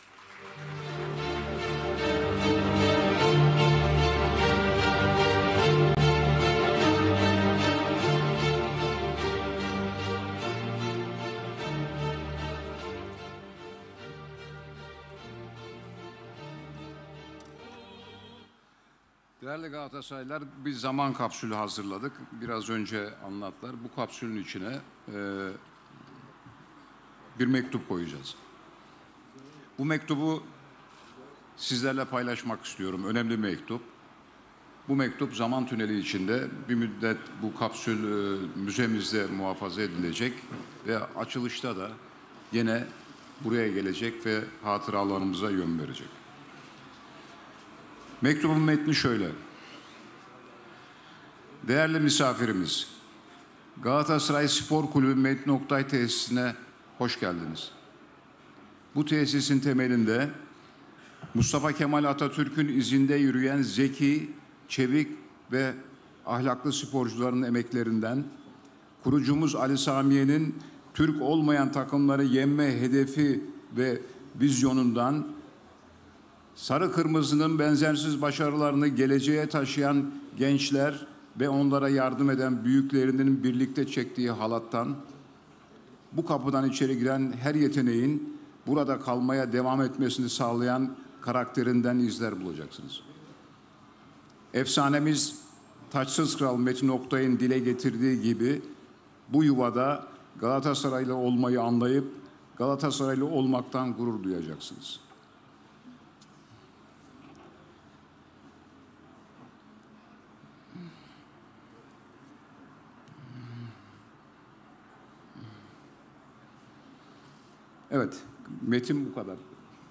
Değerli Galatasaraylılar, bir zaman kapsülü hazırladık. Biraz önce anlattılar. Bu kapsülün içine e, bir mektup koyacağız. Bu mektubu sizlerle paylaşmak istiyorum. Önemli bir mektup. Bu mektup zaman tüneli içinde bir müddet bu kapsül e, müzemizde muhafaza edilecek ve açılışta da yine buraya gelecek ve hatıralarımıza yön verecek. Mektubun metni şöyle. Değerli misafirimiz, Galatasaray Spor Kulübü Metin Oktay tesisine hoş geldiniz. Bu tesisin temelinde Mustafa Kemal Atatürk'ün izinde yürüyen zeki, çevik ve ahlaklı sporcuların emeklerinden, kurucumuz Ali Samiye'nin Türk olmayan takımları yenme hedefi ve vizyonundan, Sarı Kırmızı'nın benzersiz başarılarını geleceğe taşıyan gençler ve onlara yardım eden büyüklerinin birlikte çektiği halattan, bu kapıdan içeri giren her yeteneğin burada kalmaya devam etmesini sağlayan karakterinden izler bulacaksınız. Efsanemiz Taçsız Kral Metin Oktay'ın dile getirdiği gibi bu yuvada Galatasaraylı olmayı anlayıp Galatasaraylı olmaktan gurur duyacaksınız. Evet, metin bu kadar.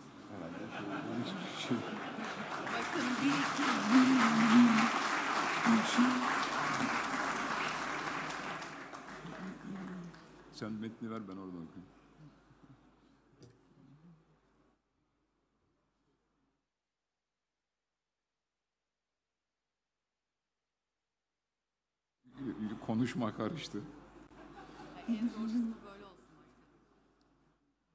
Sen metni ver, ben oradan okuyayım. Konuşma karıştı. En zorcusu böyle olsun.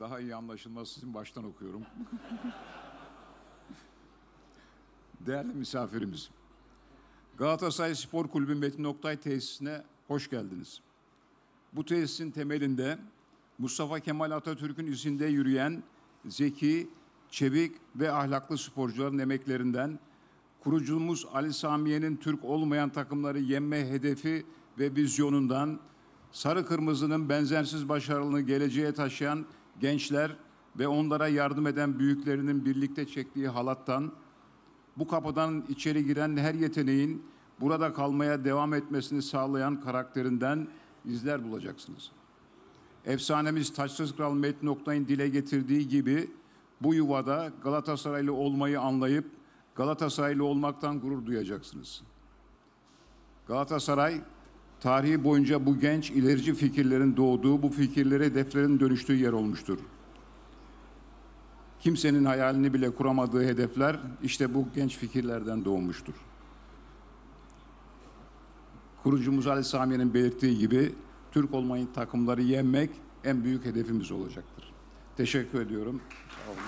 daha iyi anlaşılması için baştan okuyorum. Değerli misafirimiz, Galatasaray Spor Kulübü Metin Oktay tesisine hoş geldiniz. Bu tesisin temelinde Mustafa Kemal Atatürk'ün izinde yürüyen zeki, çevik ve ahlaklı sporcuların emeklerinden, kurucumuz Ali Samiye'nin Türk olmayan takımları yenme hedefi ve vizyonundan, sarı kırmızının benzersiz başarılarını geleceğe taşıyan gençler ve onlara yardım eden büyüklerinin birlikte çektiği halattan, bu kapıdan içeri giren her yeteneğin burada kalmaya devam etmesini sağlayan karakterinden izler bulacaksınız. Efsanemiz Taçsız Kral Metin Oktay'ın dile getirdiği gibi bu yuvada Galatasaraylı olmayı anlayıp Galatasaraylı olmaktan gurur duyacaksınız. Galatasaray, tarihi boyunca bu genç ilerici fikirlerin doğduğu, bu fikirlere hedeflerin dönüştüğü yer olmuştur. Kimsenin hayalini bile kuramadığı hedefler işte bu genç fikirlerden doğmuştur. Kurucumuz Ali Samiye'nin belirttiği gibi Türk olmayın takımları yenmek en büyük hedefimiz olacaktır. Teşekkür ediyorum. Sağ olun.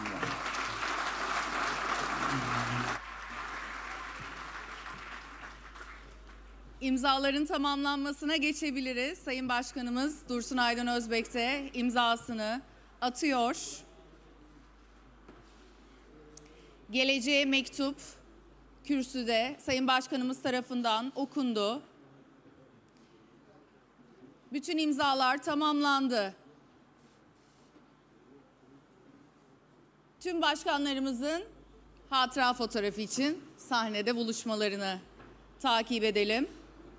İmzaların tamamlanmasına geçebiliriz. Sayın Başkanımız Dursun Aydın Özbek de imzasını atıyor. Geleceğe mektup kürsüde Sayın Başkanımız tarafından okundu. Bütün imzalar tamamlandı. Tüm başkanlarımızın hatıra fotoğrafı için sahnede buluşmalarını takip edelim.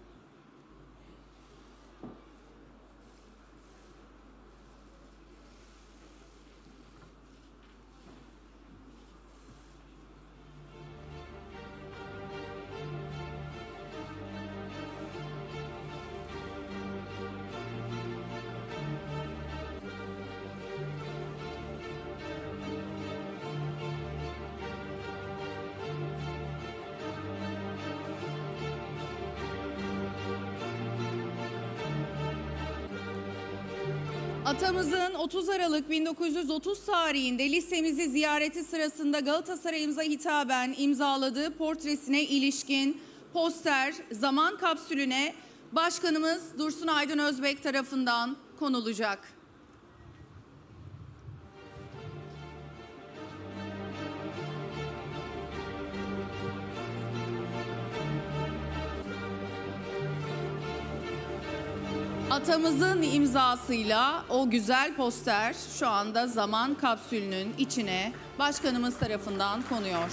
Atamızın otuz Aralık bin dokuz yüz otuz tarihinde lisemizi ziyareti sırasında Galatasaray'ımıza hitaben imzaladığı portresine ilişkin poster zaman kapsülüne Başkanımız Dursun Aydın Özbek tarafından konulacak. Atamızın imzasıyla o güzel poster şu anda zaman kapsülünün içine Başkanımız tarafından konuyor.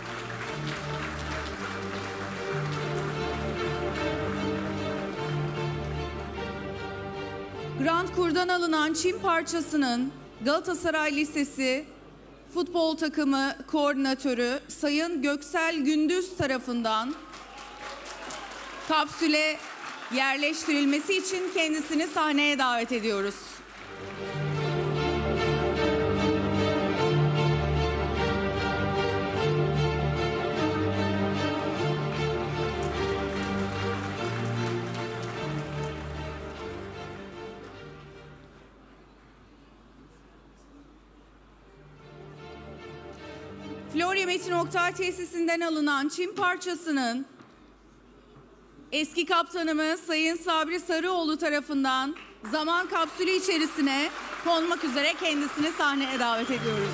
Grand Kur'dan alınan çim parçasının Galatasaray Lisesi futbol takımı koordinatörü Sayın Göksel Gündüz tarafından kapsüle yerleştirilmesi için kendisini sahneye davet ediyoruz. Florya Metin Oktay tesisinden alınan çim parçasının eski kaptanımız Sayın Sabri Sarıoğlu tarafından zaman kapsülü içerisine konmak üzere kendisini sahneye davet ediyoruz.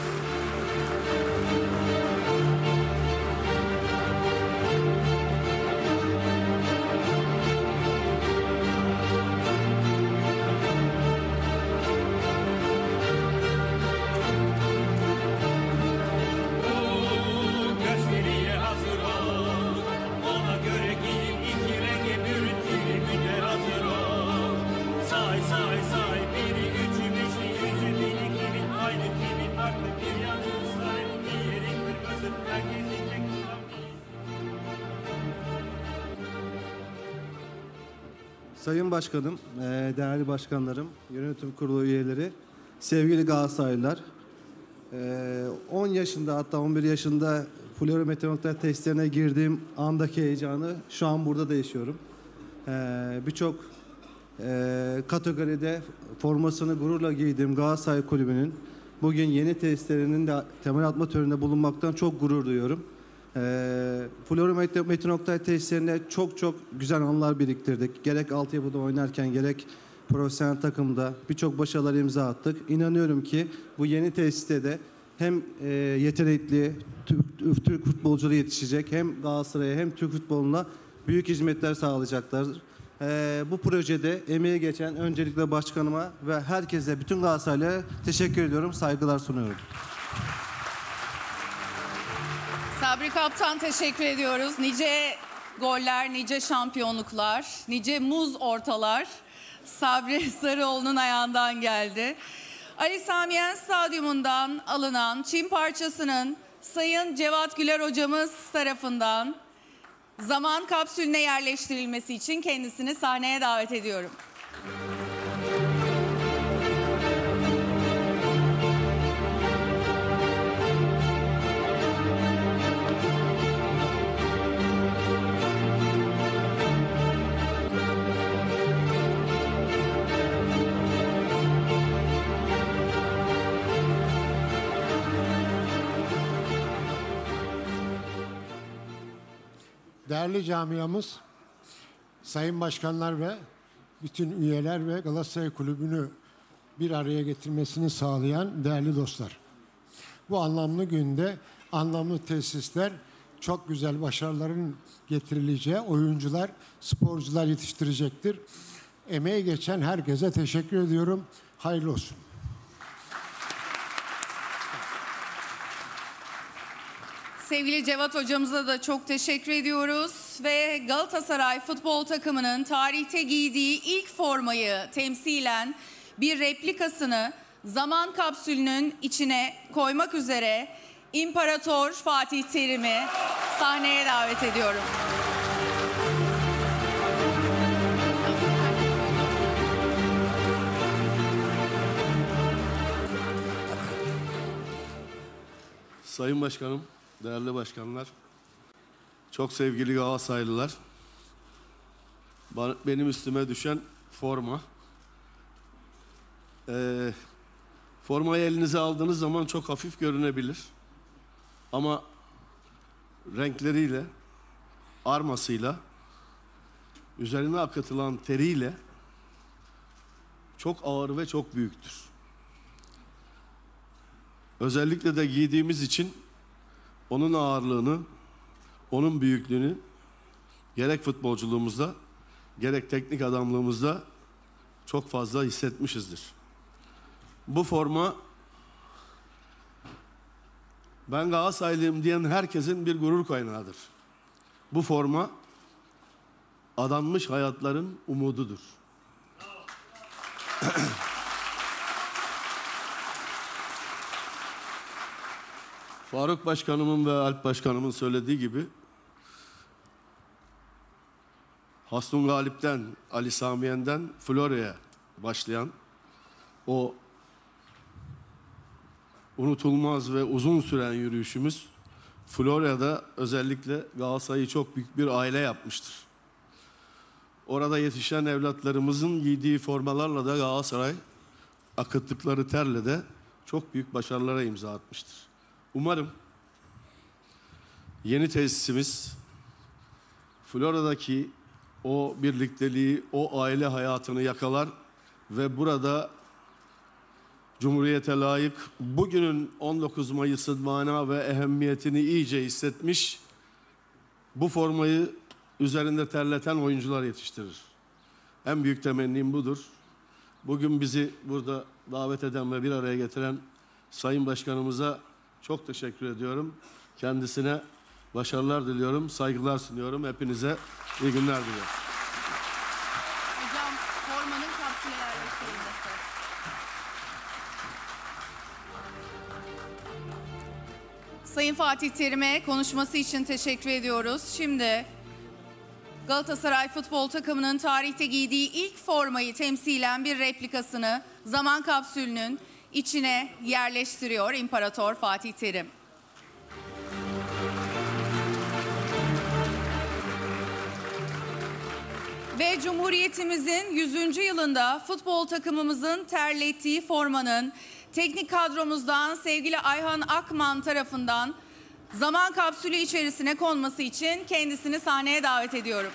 Sayın Başkanım, değerli başkanlarım, yönetim kurulu üyeleri, sevgili Galatasaraylılar. on yaşında hatta on bir yaşında Florya Metin Oktay testlerine girdiğim andaki heyecanı şu an burada da yaşıyorum. Birçok kategoride formasını gururla giydiğim Galatasaray Kulübü'nün bugün yeni tesislerinin de temel atma töreninde bulunmaktan çok gurur duyuyorum. Ee, Flora Metin Oktay tesislerinde çok çok güzel anılar biriktirdik. Gerek altyapıda oynarken gerek profesyonel takımda birçok başarılar imza attık. İnanıyorum ki bu yeni tesiste de hem e, yetenekli Türk, Türk futbolcuları yetişecek, hem Galatasaray'a hem Türk futboluna büyük hizmetler sağlayacaklardır. E, bu projede emeği geçen öncelikle başkanıma ve herkese, bütün Galatasaray'a teşekkür ediyorum, saygılar sunuyorum. Sabri Kaptan teşekkür ediyoruz. Nice goller, nice şampiyonluklar, nice muz ortalar Sabri Sarıoğlu'nun ayağından geldi. Ali Sami Yen Stadyumundan alınan çim parçasının Sayın Cevat Güler hocamız tarafından zaman kapsülüne yerleştirilmesi için kendisini sahneye davet ediyorum. Değerli camiamız, sayın başkanlar ve bütün üyeler ve Galatasaray Kulübü'nü bir araya getirmesini sağlayan değerli dostlar. Bu anlamlı günde anlamlı tesisler, çok güzel başarıların getirileceği oyuncular, sporcular yetiştirecektir. Emeği geçen herkese teşekkür ediyorum. Hayırlı olsun. Sevgili Cevat hocamıza da çok teşekkür ediyoruz ve Galatasaray futbol takımının tarihte giydiği ilk formayı temsilen bir replikasını zaman kapsülünün içine koymak üzere İmparator Fatih Terim'i sahneye davet ediyorum. Sayın Başkanım, değerli başkanlar, çok sevgili Galatasaraylılar, benim üstüme düşen forma. Ee, formayı elinize aldığınız zaman çok hafif görünebilir. Ama renkleriyle, armasıyla, üzerine akıtılan teriyle çok ağır ve çok büyüktür. Özellikle de giydiğimiz için onun ağırlığını, onun büyüklüğünü gerek futbolculuğumuzda, gerek teknik adamlığımızda çok fazla hissetmişizdir. Bu forma, ben Galatasaraylıyım diyen herkesin bir gurur kaynağıdır. Bu forma, adanmış hayatların umududur. Faruk Başkanımın ve Alp Başkanımın söylediği gibi Hasnun Galip'ten, Ali Sami Yen'den Florya'ya başlayan o unutulmaz ve uzun süren yürüyüşümüz Florya'da özellikle Galatasaray'ı çok büyük bir aile yapmıştır. Orada yetişen evlatlarımızın giydiği formalarla da Galatasaray akıttıkları terle de çok büyük başarılara imza atmıştır. Umarım yeni tesisimiz Florya'daki o birlikteliği, o aile hayatını yakalar ve burada Cumhuriyete layık bugünün on dokuz Mayıs'ın mana ve ehemmiyetini iyice hissetmiş, bu formayı üzerinde terleten oyuncular yetiştirir. En büyük temennim budur. Bugün bizi burada davet eden ve bir araya getiren Sayın Başkanımıza çok teşekkür ediyorum. Kendisine başarılar diliyorum, saygılar sunuyorum. Hepinize iyi günler diliyorum. Hocam formanın kapsüle yerleştirilmesi. Sayın Fatih Terim'e konuşması için teşekkür ediyoruz. Şimdi Galatasaray futbol takımının tarihte giydiği ilk formayı temsilen bir replikasını zaman kapsülünün içine yerleştiriyor İmparator Fatih Terim. Ve Cumhuriyetimizin yüzüncü yılında futbol takımımızın terlettiği formanın teknik kadromuzdan sevgili Ayhan Akman tarafından zaman kapsülü içerisine konması için kendisini sahneye davet ediyorum.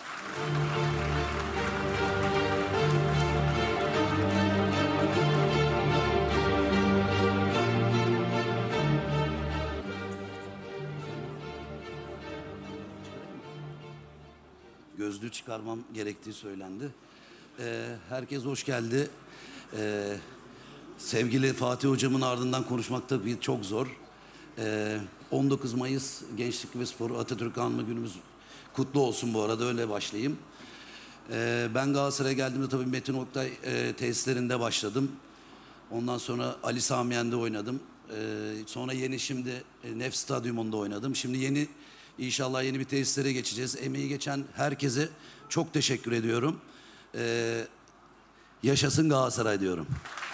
Gözlüğü çıkarmam gerektiği söylendi. Ee, herkes hoş geldi. Ee, sevgili Fatih Hocam'ın ardından konuşmak tabii çok zor. Ee, on dokuz Mayıs Gençlik ve Spor Atatürk Anma Günümüz kutlu olsun bu arada, öyle başlayayım. Ee, ben Galatasaray'a geldiğimde tabii Metin Oktay e, tesislerinde başladım. Ondan sonra Ali Sami Yen'de oynadım. Ee, sonra yeni şimdi e, Nef Stadyumunda oynadım. Şimdi yeni İnşallah yeni bir tesislere geçeceğiz. Emeği geçen herkese çok teşekkür ediyorum. Ee, yaşasın Galatasaray diyorum.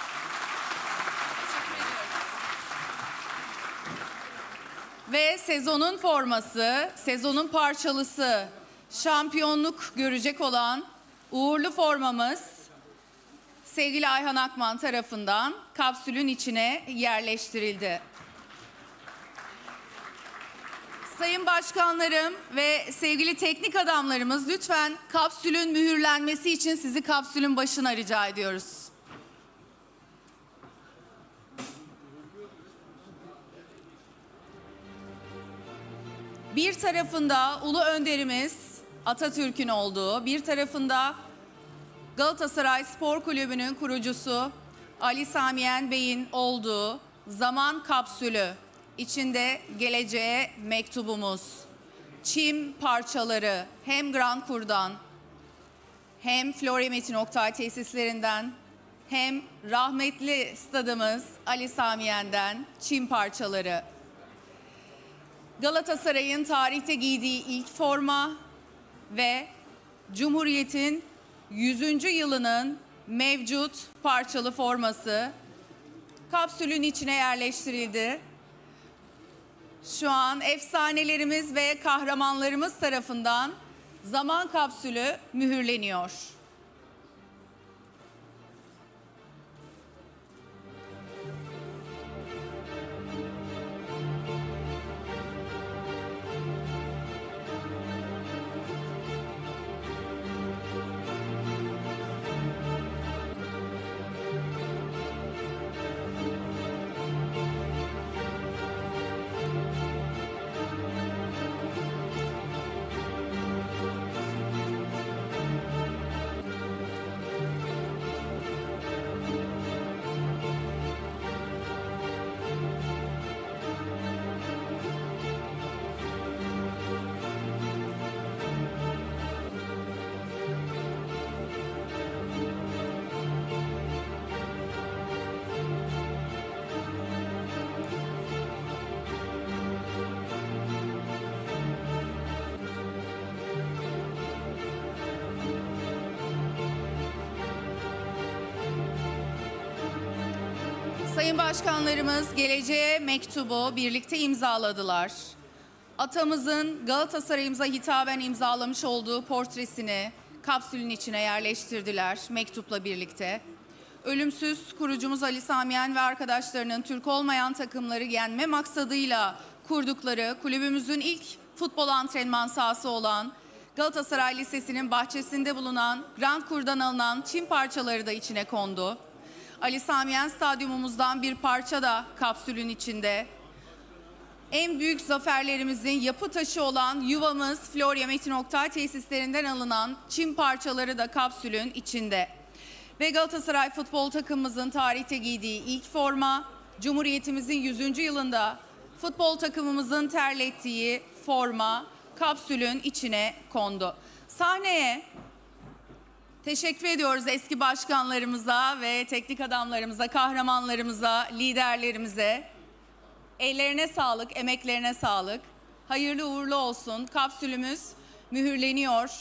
Ve sezonun forması, sezonun parçalısı, şampiyonluk görecek olan uğurlu formamız sevgili Ayhan Akman tarafından kapsülün içine yerleştirildi. Sayın başkanlarım ve sevgili teknik adamlarımız, lütfen kapsülün mühürlenmesi için sizi kapsülün başına rica ediyoruz. Bir tarafında ulu önderimiz Atatürk'ün olduğu, bir tarafında Galatasaray Spor Kulübü'nün kurucusu Ali Sami Yen Bey'in olduğu zaman kapsülü. İçinde geleceğe mektubumuz, çim parçaları hem Grand Kur'dan hem Florya Metin Oktay tesislerinden hem rahmetli stadımız Ali Sami Yen'den çim parçaları. Galatasaray'ın tarihte giydiği ilk forma ve Cumhuriyet'in yüzüncü yılının mevcut parçalı forması kapsülün içine yerleştirildi. Şu an efsanelerimiz ve kahramanlarımız tarafından zaman kapsülü mühürleniyor. Sayın başkanlarımız geleceğe mektubu birlikte imzaladılar. Atamızın Galatasaray'ımıza hitaben imzalamış olduğu portresini kapsülün içine yerleştirdiler mektupla birlikte. Ölümsüz kurucumuz Ali Sami Yen ve arkadaşlarının Türk olmayan takımları yenme maksadıyla kurdukları kulübümüzün ilk futbol antrenman sahası olan Galatasaray Lisesi'nin bahçesinde bulunan Grand Kur'dan alınan çim parçaları da içine kondu. Ali Sami Yen stadyumumuzdan bir parça da kapsülün içinde. En büyük zaferlerimizin yapı taşı olan yuvamız Florya Metin Oktay tesislerinden alınan çim parçaları da kapsülün içinde. Ve Galatasaray futbol takımımızın tarihte giydiği ilk forma, Cumhuriyetimizin yüzüncü yılında futbol takımımızın terlettiği forma kapsülün içine kondu. Sahneye teşekkür ediyoruz eski başkanlarımıza ve teknik adamlarımıza, kahramanlarımıza, liderlerimize. Ellerine sağlık, emeklerine sağlık. Hayırlı uğurlu olsun. Kapsülümüz mühürleniyor.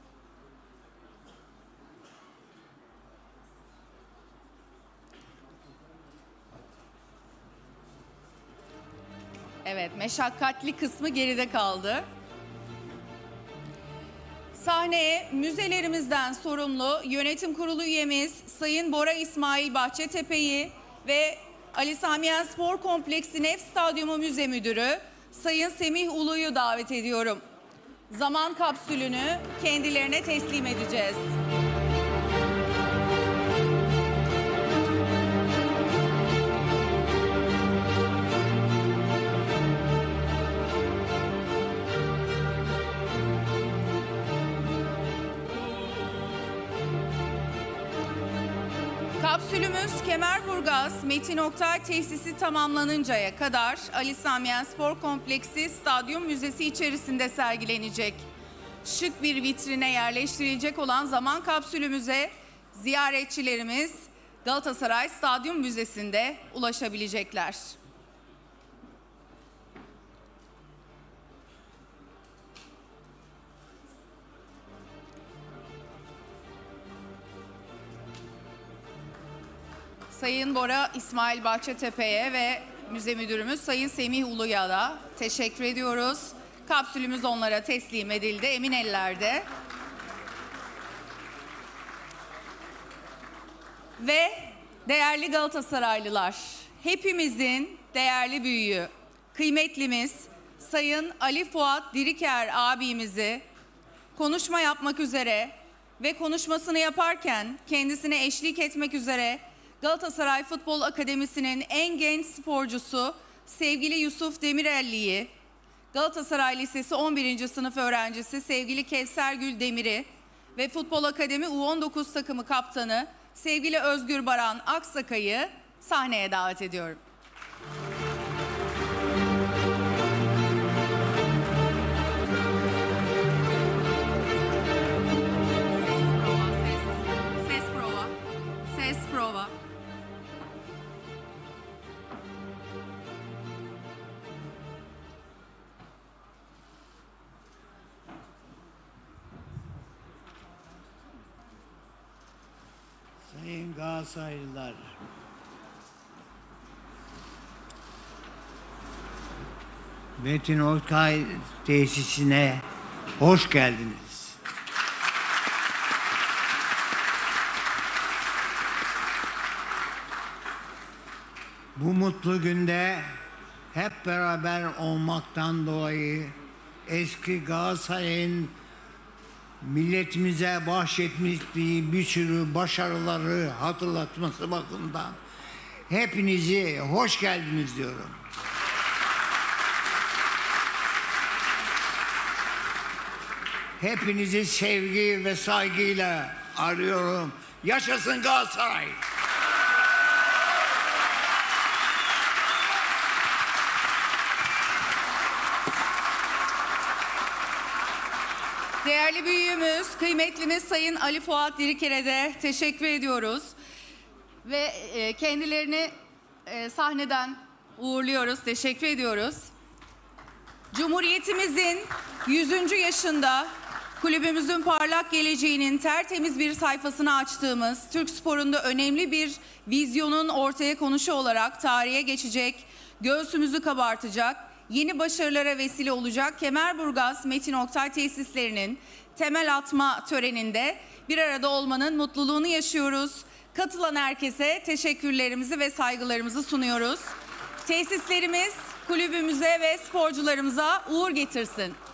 Evet, meşakkatli kısmı geride kaldı. Sahneye müzelerimizden sorumlu yönetim kurulu üyemiz Sayın Bora İsmail Bahçetepe'yi ve Ali Sami Yen Spor Kompleksi Nef Stadyumu Müze Müdürü Sayın Semih Ulu'yu davet ediyorum. Zaman kapsülünü kendilerine teslim edeceğiz. Kapsülümüz Kemerburgaz Metin Oktay tesisi tamamlanıncaya kadar Ali Sami Yen Spor Kompleksi Stadyum Müzesi içerisinde sergilenecek. Şık bir vitrine yerleştirilecek olan zaman kapsülümüze ziyaretçilerimiz Galatasaray Stadyum Müzesi'nde ulaşabilecekler. Sayın Bora İsmail Bahçetepe'ye ve müze müdürümüz Sayın Semih Ulu'ya da teşekkür ediyoruz. Kapsülümüz onlara teslim edildi, emin ellerde. Ve değerli Galatasaraylılar, hepimizin değerli büyüğü, kıymetlimiz Sayın Ali Fuat Diriker abimizi konuşma yapmak üzere ve konuşmasını yaparken kendisine eşlik etmek üzere Galatasaray Futbol Akademisi'nin en genç sporcusu sevgili Yusuf Demirelli'yi, Galatasaray Lisesi on birinci sınıf öğrencisi sevgili Kevser Gül Demir'i ve Futbol Akademi U on dokuz takımı kaptanı sevgili Özgür Baran Aksakay'ı sahneye davet ediyorum. Ses prova, ses prova. Sayın Galatasaraylılar, Metin Oktay tesisine hoş geldiniz. Bu mutlu günde hep beraber olmaktan dolayı eski Galatasaray'ın milletimize bahşetmişliği bir sürü başarıları hatırlatması bakımından hepinizi hoş geldiniz diyorum. Hepinizi sevgi ve saygıyla arıyorum. Yaşasın Galatasaray! Değerli büyüğümüz, kıymetlimiz Sayın Ali Fuat Diriker'e de teşekkür ediyoruz. Ve e, kendilerini e, sahneden uğurluyoruz, teşekkür ediyoruz. Cumhuriyetimizin yüzüncü yaşında kulübümüzün parlak geleceğinin tertemiz bir sayfasını açtığımız, Türk sporunda önemli bir vizyonun ortaya konuşu olarak tarihe geçecek, göğsümüzü kabartacak, yeni başarılara vesile olacak Kemerburgaz Metin Oktay tesislerinin temel atma töreninde bir arada olmanın mutluluğunu yaşıyoruz. Katılan herkese teşekkürlerimizi ve saygılarımızı sunuyoruz. Tesislerimiz kulübümüze ve sporcularımıza uğur getirsin.